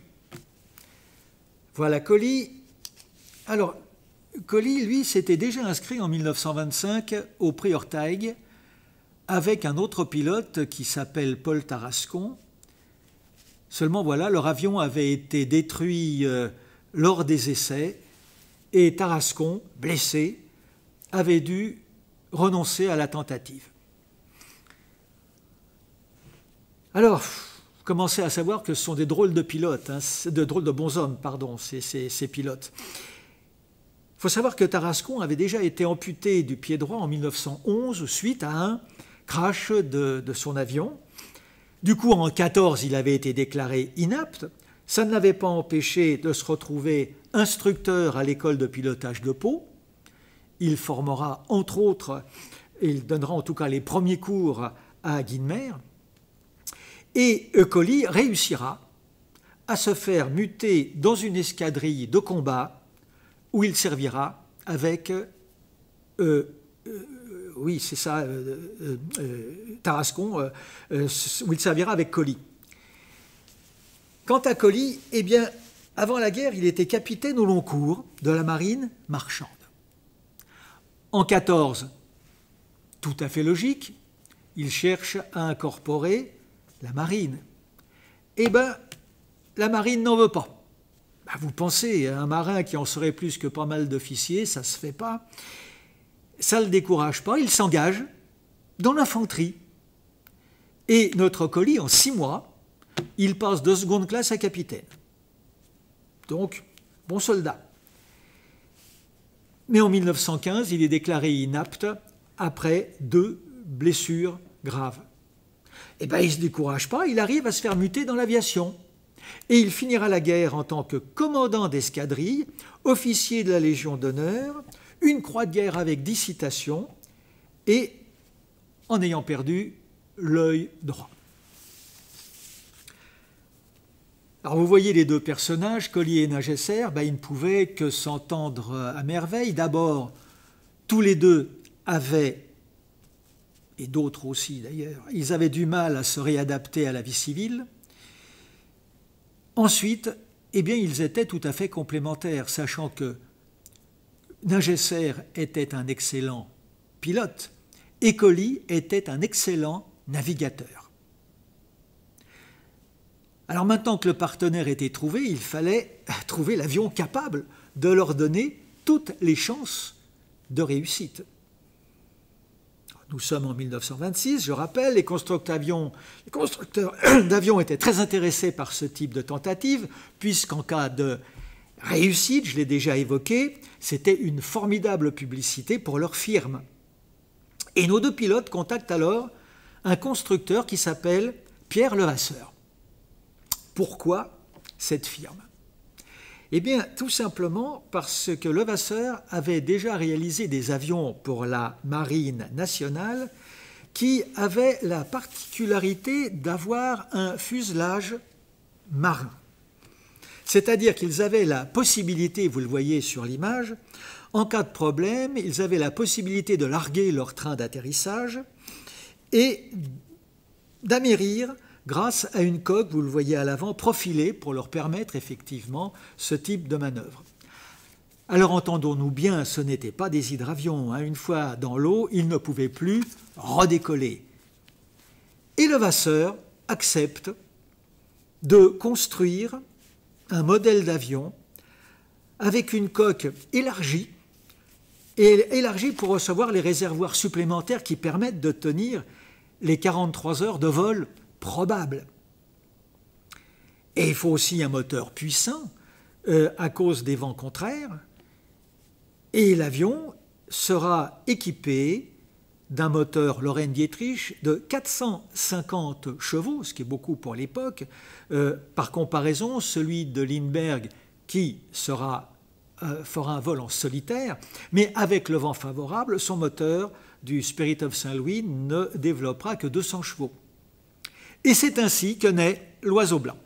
Voilà Colly. Alors, Colly, lui, s'était déjà inscrit en 1925 au prix Orteig avec un autre pilote qui s'appelle Paul Tarascon. Seulement, voilà, leur avion avait été détruit lors des essais et Tarascon, blessé, avait dû renoncer à la tentative. Alors, vous commencez à savoir que ce sont des drôles de pilotes, de drôles de bonshommes, pardon, ces pilotes. Il faut savoir que Tarascon avait déjà été amputé du pied droit en 1911 suite à un crash de son avion. Du coup, en 1914, il avait été déclaré inapte. Ça ne l'avait pas empêché de se retrouver instructeur à l'école de pilotage de Pau. Il formera, entre autres, il donnera en tout cas les premiers cours à Guinemer. Et Colly réussira à se faire muter dans une escadrille de combat où il servira avec, oui c'est ça, Tarascon, où il servira avec Colly. Quant à Colly, eh bien, avant la guerre, il était capitaine au long cours de la marine marchande. En 1914, tout à fait logique, il cherche à incorporer la marine. Eh bien, la marine n'en veut pas. Vous pensez, un marin qui en serait plus que pas mal d'officiers, ça ne se fait pas. Ça ne le décourage pas, il s'engage dans l'infanterie. Et notre Colly, en 6 mois, il passe de seconde classe à capitaine. Donc, bon soldat. Mais en 1915, il est déclaré inapte après 2 blessures graves. Eh bien, il ne se décourage pas, il arrive à se faire muter dans l'aviation. Et il finira la guerre en tant que commandant d'escadrille, officier de la Légion d'honneur, une croix de guerre avec 10 citations, et en ayant perdu l'œil droit. Alors vous voyez les deux personnages, Colly et Nagesser, ils ne pouvaient que s'entendre à merveille. D'abord, tous les deux avaient, et d'autres aussi d'ailleurs, ils avaient du mal à se réadapter à la vie civile. Ensuite, eh bien, ils étaient tout à fait complémentaires, sachant que Nagesser était un excellent pilote Écoli était un excellent navigateur. Alors maintenant que le partenaire était trouvé, il fallait trouver l'avion capable de leur donner toutes les chances de réussite. Nous sommes en 1926, je rappelle, les constructeurs d'avions étaient très intéressés par ce type de tentative, puisqu'en cas de réussite, je l'ai déjà évoqué, c'était une formidable publicité pour leur firme. Et nos deux pilotes contactent alors un constructeur qui s'appelle Pierre Levasseur. Pourquoi cette firme? Eh bien, tout simplement parce que Levasseur avait déjà réalisé des avions pour la Marine nationale qui avaient la particularité d'avoir un fuselage marin. C'est-à-dire qu'ils avaient la possibilité, vous le voyez sur l'image, en cas de problème, ils avaient la possibilité de larguer leur train d'atterrissage et d'amérir grâce à une coque, vous le voyez à l'avant, profilée pour leur permettre effectivement ce type de manœuvre. Alors entendons-nous bien, ce n'étaient pas des hydravions. Une fois dans l'eau, ils ne pouvaient plus redécoller. Et Levasseur accepte de construire un modèle d'avion avec une coque élargie, et élargie pour recevoir les réservoirs supplémentaires qui permettent de tenir les 43 heures de vol probable. Et il faut aussi un moteur puissant à cause des vents contraires. Et l'avion sera équipé d'un moteur Loren Dietrich de 450 chevaux, ce qui est beaucoup pour l'époque. Par comparaison, celui de Lindbergh qui fera un vol en solitaire, mais avec le vent favorable, son moteur du Spirit of Saint-Louis ne développera que 200 chevaux. Et c'est ainsi que naît l'Oiseau blanc.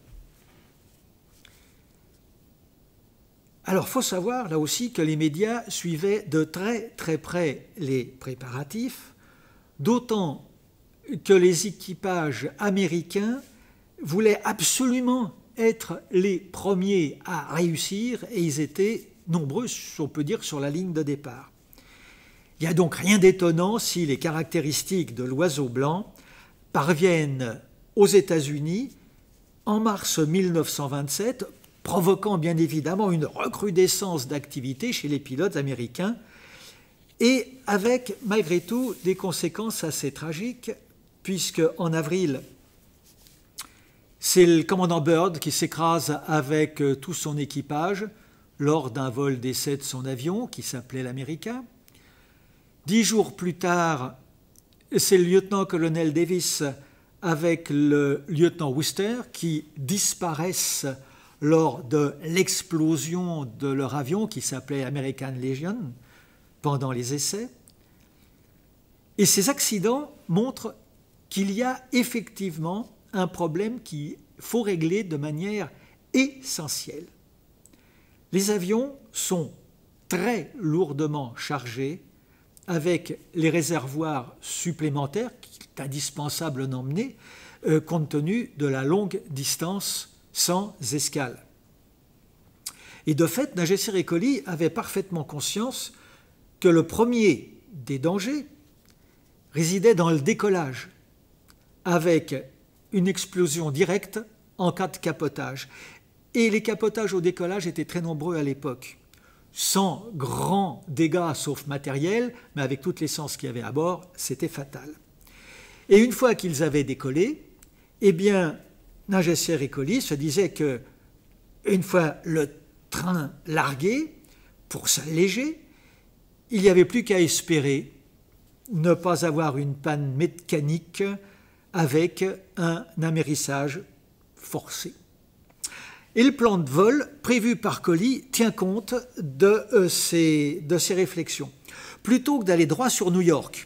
Alors, il faut savoir là aussi que les médias suivaient de très très près les préparatifs, d'autant que les équipages américains voulaient absolument être les premiers à réussir et ils étaient nombreux, on peut dire, sur la ligne de départ. Il n'y a donc rien d'étonnant si les caractéristiques de l'Oiseau blanc parviennent aux États-Unis en mars 1927, provoquant bien évidemment une recrudescence d'activité chez les pilotes américains et avec malgré tout des conséquences assez tragiques, puisque en avril, c'est le commandant Byrd qui s'écrase avec tout son équipage lors d'un vol d'essai de son avion qui s'appelait l'America. 10 jours plus tard, c'est le lieutenant-colonel Davis avec le lieutenant Wooster qui disparaissent lors de l'explosion de leur avion qui s'appelait American Legion pendant les essais. Et ces accidents montrent qu'il y a effectivement un problème qu'il faut régler de manière essentielle. Les avions sont très lourdement chargés avec les réservoirs supplémentaires qu'il est indispensable d'emmener compte tenu de la longue distance sans escale. Et de fait, Nagesser et Colli avaient parfaitement conscience que le premier des dangers résidait dans le décollage, avec une explosion directe en cas de capotage. Et les capotages au décollage étaient très nombreux à l'époque, sans grands dégâts sauf matériels, mais avec toute l'essence qu'il y avait à bord, c'était fatal. Et une fois qu'ils avaient décollé, eh bien, Nagesser et Colli se disaient que, une fois le train largué, pour s'alléger, il n'y avait plus qu'à espérer ne pas avoir une panne mécanique avec un amérissage forcé. Et le plan de vol prévu par Colli tient compte de ces réflexions. Plutôt que d'aller droit sur New York,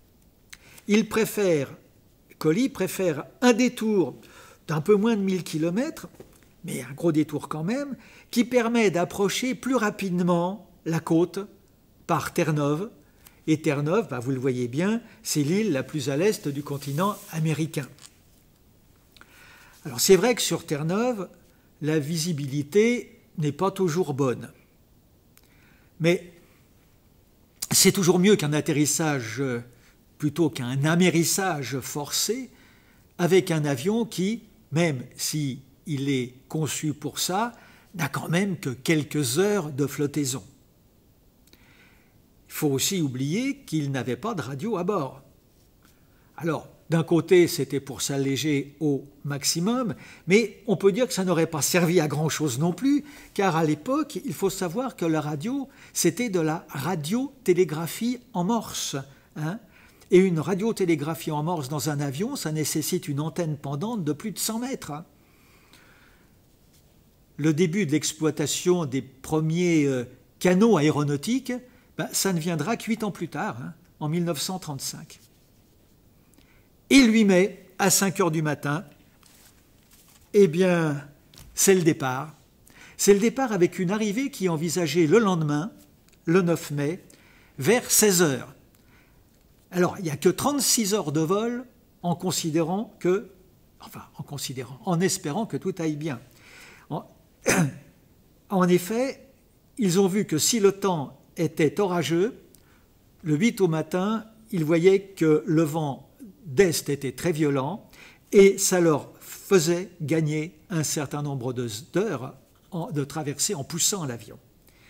Colli préfère un détour d'un peu moins de 1000 km, mais un gros détour quand même, qui permet d'approcher plus rapidement la côte par Terre-Neuve. Et Terre-Neuve, vous le voyez bien, c'est l'île la plus à l'est du continent américain. Alors c'est vrai que sur Terre-Neuve, la visibilité n'est pas toujours bonne. Mais c'est toujours mieux qu'un atterrissage plutôt qu'un amérissage forcé avec un avion qui, même s'il est conçu pour ça, n'a quand même que quelques heures de flottaison. Il faut aussi oublier qu'il n'avait pas de radio à bord. Alors, d'un côté, c'était pour s'alléger au maximum, mais on peut dire que ça n'aurait pas servi à grand-chose non plus, car à l'époque, il faut savoir que la radio, c'était de la radiotélégraphie en morse. Et une radiotélégraphie en morse dans un avion, ça nécessite une antenne pendante de plus de 100 mètres. Le début de l'exploitation des premiers canaux aéronautiques, ça ne viendra que 8 ans plus tard, en 1935. Et lui met à 5 heures du matin, eh bien, c'est le départ. C'est le départ avec une arrivée qui est envisagée le lendemain, le 9 mai, vers 16 heures. Alors, il n'y a que 36 heures de vol en espérant que tout aille bien. En effet, ils ont vu que si le temps était orageux, le 8 au matin, ils voyaient que le vent d'est était très violent et ça leur faisait gagner un certain nombre d'heures de traversée en poussant l'avion.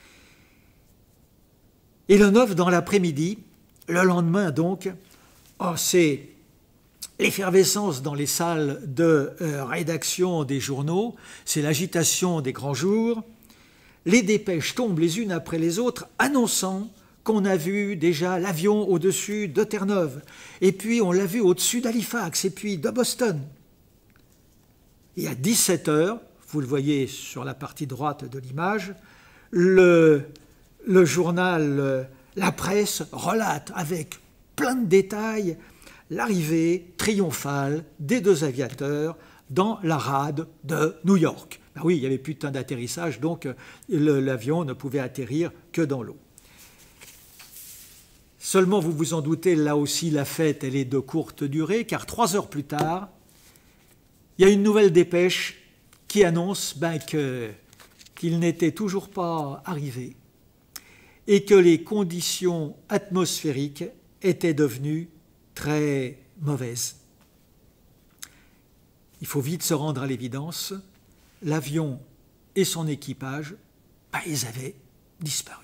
Et le 9 dans l'après-midi, le lendemain donc, c'est l'effervescence dans les salles de rédaction des journaux, c'est l'agitation des grands jours. Les dépêches tombent les unes après les autres annonçant qu'on a vu déjà l'avion au-dessus de Terre-Neuve, et puis on l'a vu au-dessus d'Halifax, et puis de Boston. Et à 17 heures, vous le voyez sur la partie droite de l'image, le journal La Presse relate avec plein de détails l'arrivée triomphale des 2 aviateurs dans la rade de New York. Ben oui, il y avait plus de temps d'atterrissage, donc l'avion ne pouvait atterrir que dans l'eau. Seulement, vous vous en doutez, là aussi, la fête, elle est de courte durée, car 3 heures plus tard, il y a une nouvelle dépêche qui annonce qu'il n'était toujours pas arrivé et que les conditions atmosphériques étaient devenues très mauvaises. Il faut vite se rendre à l'évidence, l'avion et son équipage, ils avaient disparu.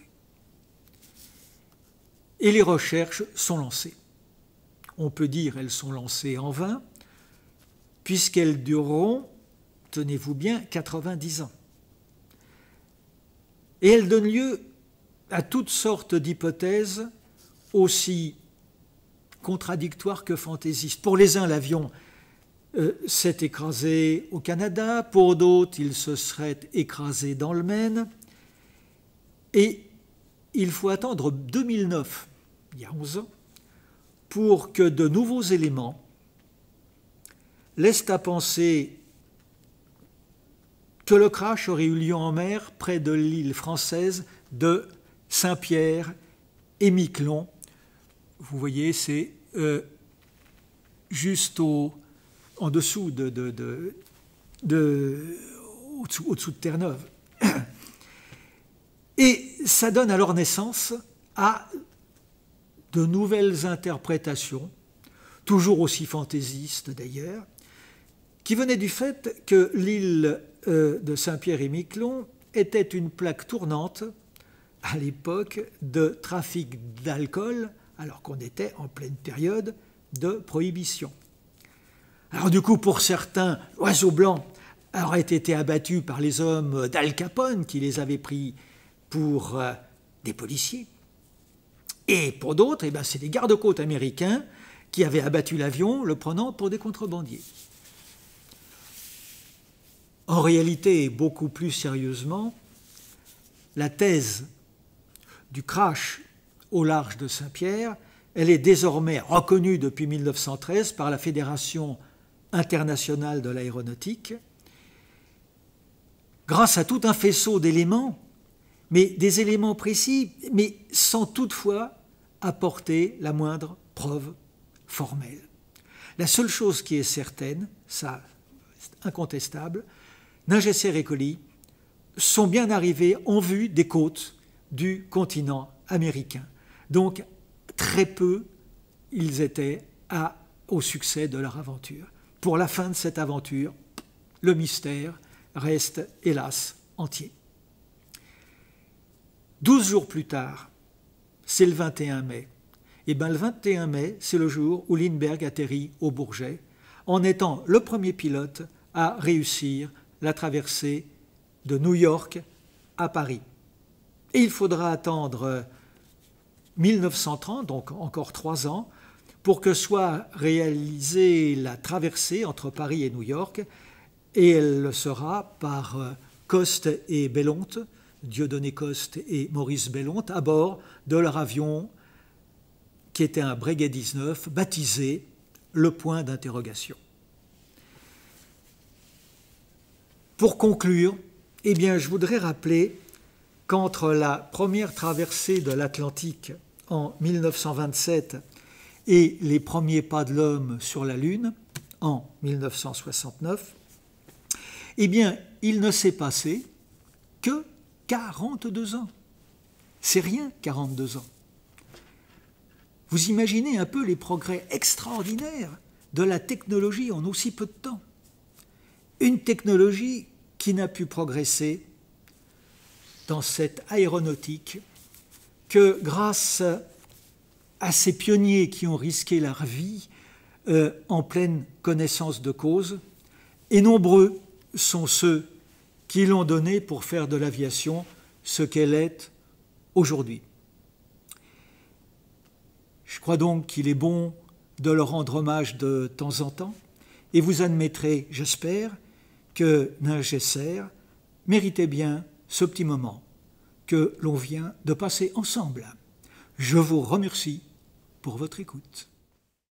Et les recherches sont lancées. On peut dire qu'elles sont lancées en vain, puisqu'elles dureront, tenez-vous bien, 90 ans. Et elles donnent lieu à toutes sortes d'hypothèses aussi contradictoires que fantaisistes. Pour les uns, l'avion s'est écrasé au Canada, pour d'autres, il se serait écrasé dans le Maine. Et il faut attendre 2009, il y a 11 ans, pour que de nouveaux éléments laissent à penser que le crash aurait eu lieu en mer près de l'île française de Saint-Pierre et Miquelon. Vous voyez, c'est juste en dessous au-dessous de Terre-Neuve. Et ça donne alors naissance à de nouvelles interprétations, toujours aussi fantaisistes d'ailleurs, qui venaient du fait que l'île de Saint-Pierre et Miquelon était une plaque tournante à l'époque de trafic d'alcool, alors qu'on était en pleine période de prohibition. Alors du coup, pour certains, l'oiseau blanc aurait été abattu par les hommes d'Al Capone qui les avaient pris pour des policiers. Et pour d'autres, c'est les gardes-côtes américains qui avaient abattu l'avion, le prenant pour des contrebandiers. En réalité, et beaucoup plus sérieusement, la thèse du crash au large de Saint-Pierre, elle est désormais reconnue depuis 1913 par la Fédération internationale de l'aéronautique, grâce à tout un faisceau d'éléments, mais des éléments précis, mais sans toutefois apporter la moindre preuve formelle. La seule chose qui est certaine, ça c'est incontestable, Nungesser et Colli sont bien arrivés en vue des côtes du continent américain. Donc très peu ils étaient au succès de leur aventure. Pour la fin de cette aventure, le mystère reste, hélas, entier. 12 jours plus tard, c'est le 21 mai. Et bien le 21 mai, c'est le jour où Lindbergh atterrit au Bourget, en étant le premier pilote à réussir la traversée de New York à Paris. Et il faudra attendre 1930, donc encore 3 ans, pour que soit réalisée la traversée entre Paris et New York, et elle le sera par Coste et Bellonte, Dieudonné Coste et Maurice Bellonte, à bord de leur avion qui était un Breguet 19, baptisé le point d'interrogation. Pour conclure, eh bien, je voudrais rappeler qu'entre la première traversée de l'Atlantique en 1927 et les premiers pas de l'homme sur la Lune en 1969, eh bien, il ne s'est passé que 42 ans. C'est rien, 42 ans. Vous imaginez un peu les progrès extraordinaires de la technologie en aussi peu de temps. Une technologie qui n'a pu progresser dans cette aéronautique que grâce à ces pionniers qui ont risqué leur vie en pleine connaissance de cause, et nombreux sont ceux qui l'ont donnée pour faire de l'aviation ce qu'elle est aujourd'hui. Je crois donc qu'il est bon de leur rendre hommage de temps en temps, et vous admettrez, j'espère, que Ningesser méritait bien ce petit moment que l'on vient de passer ensemble. Je vous remercie pour votre écoute.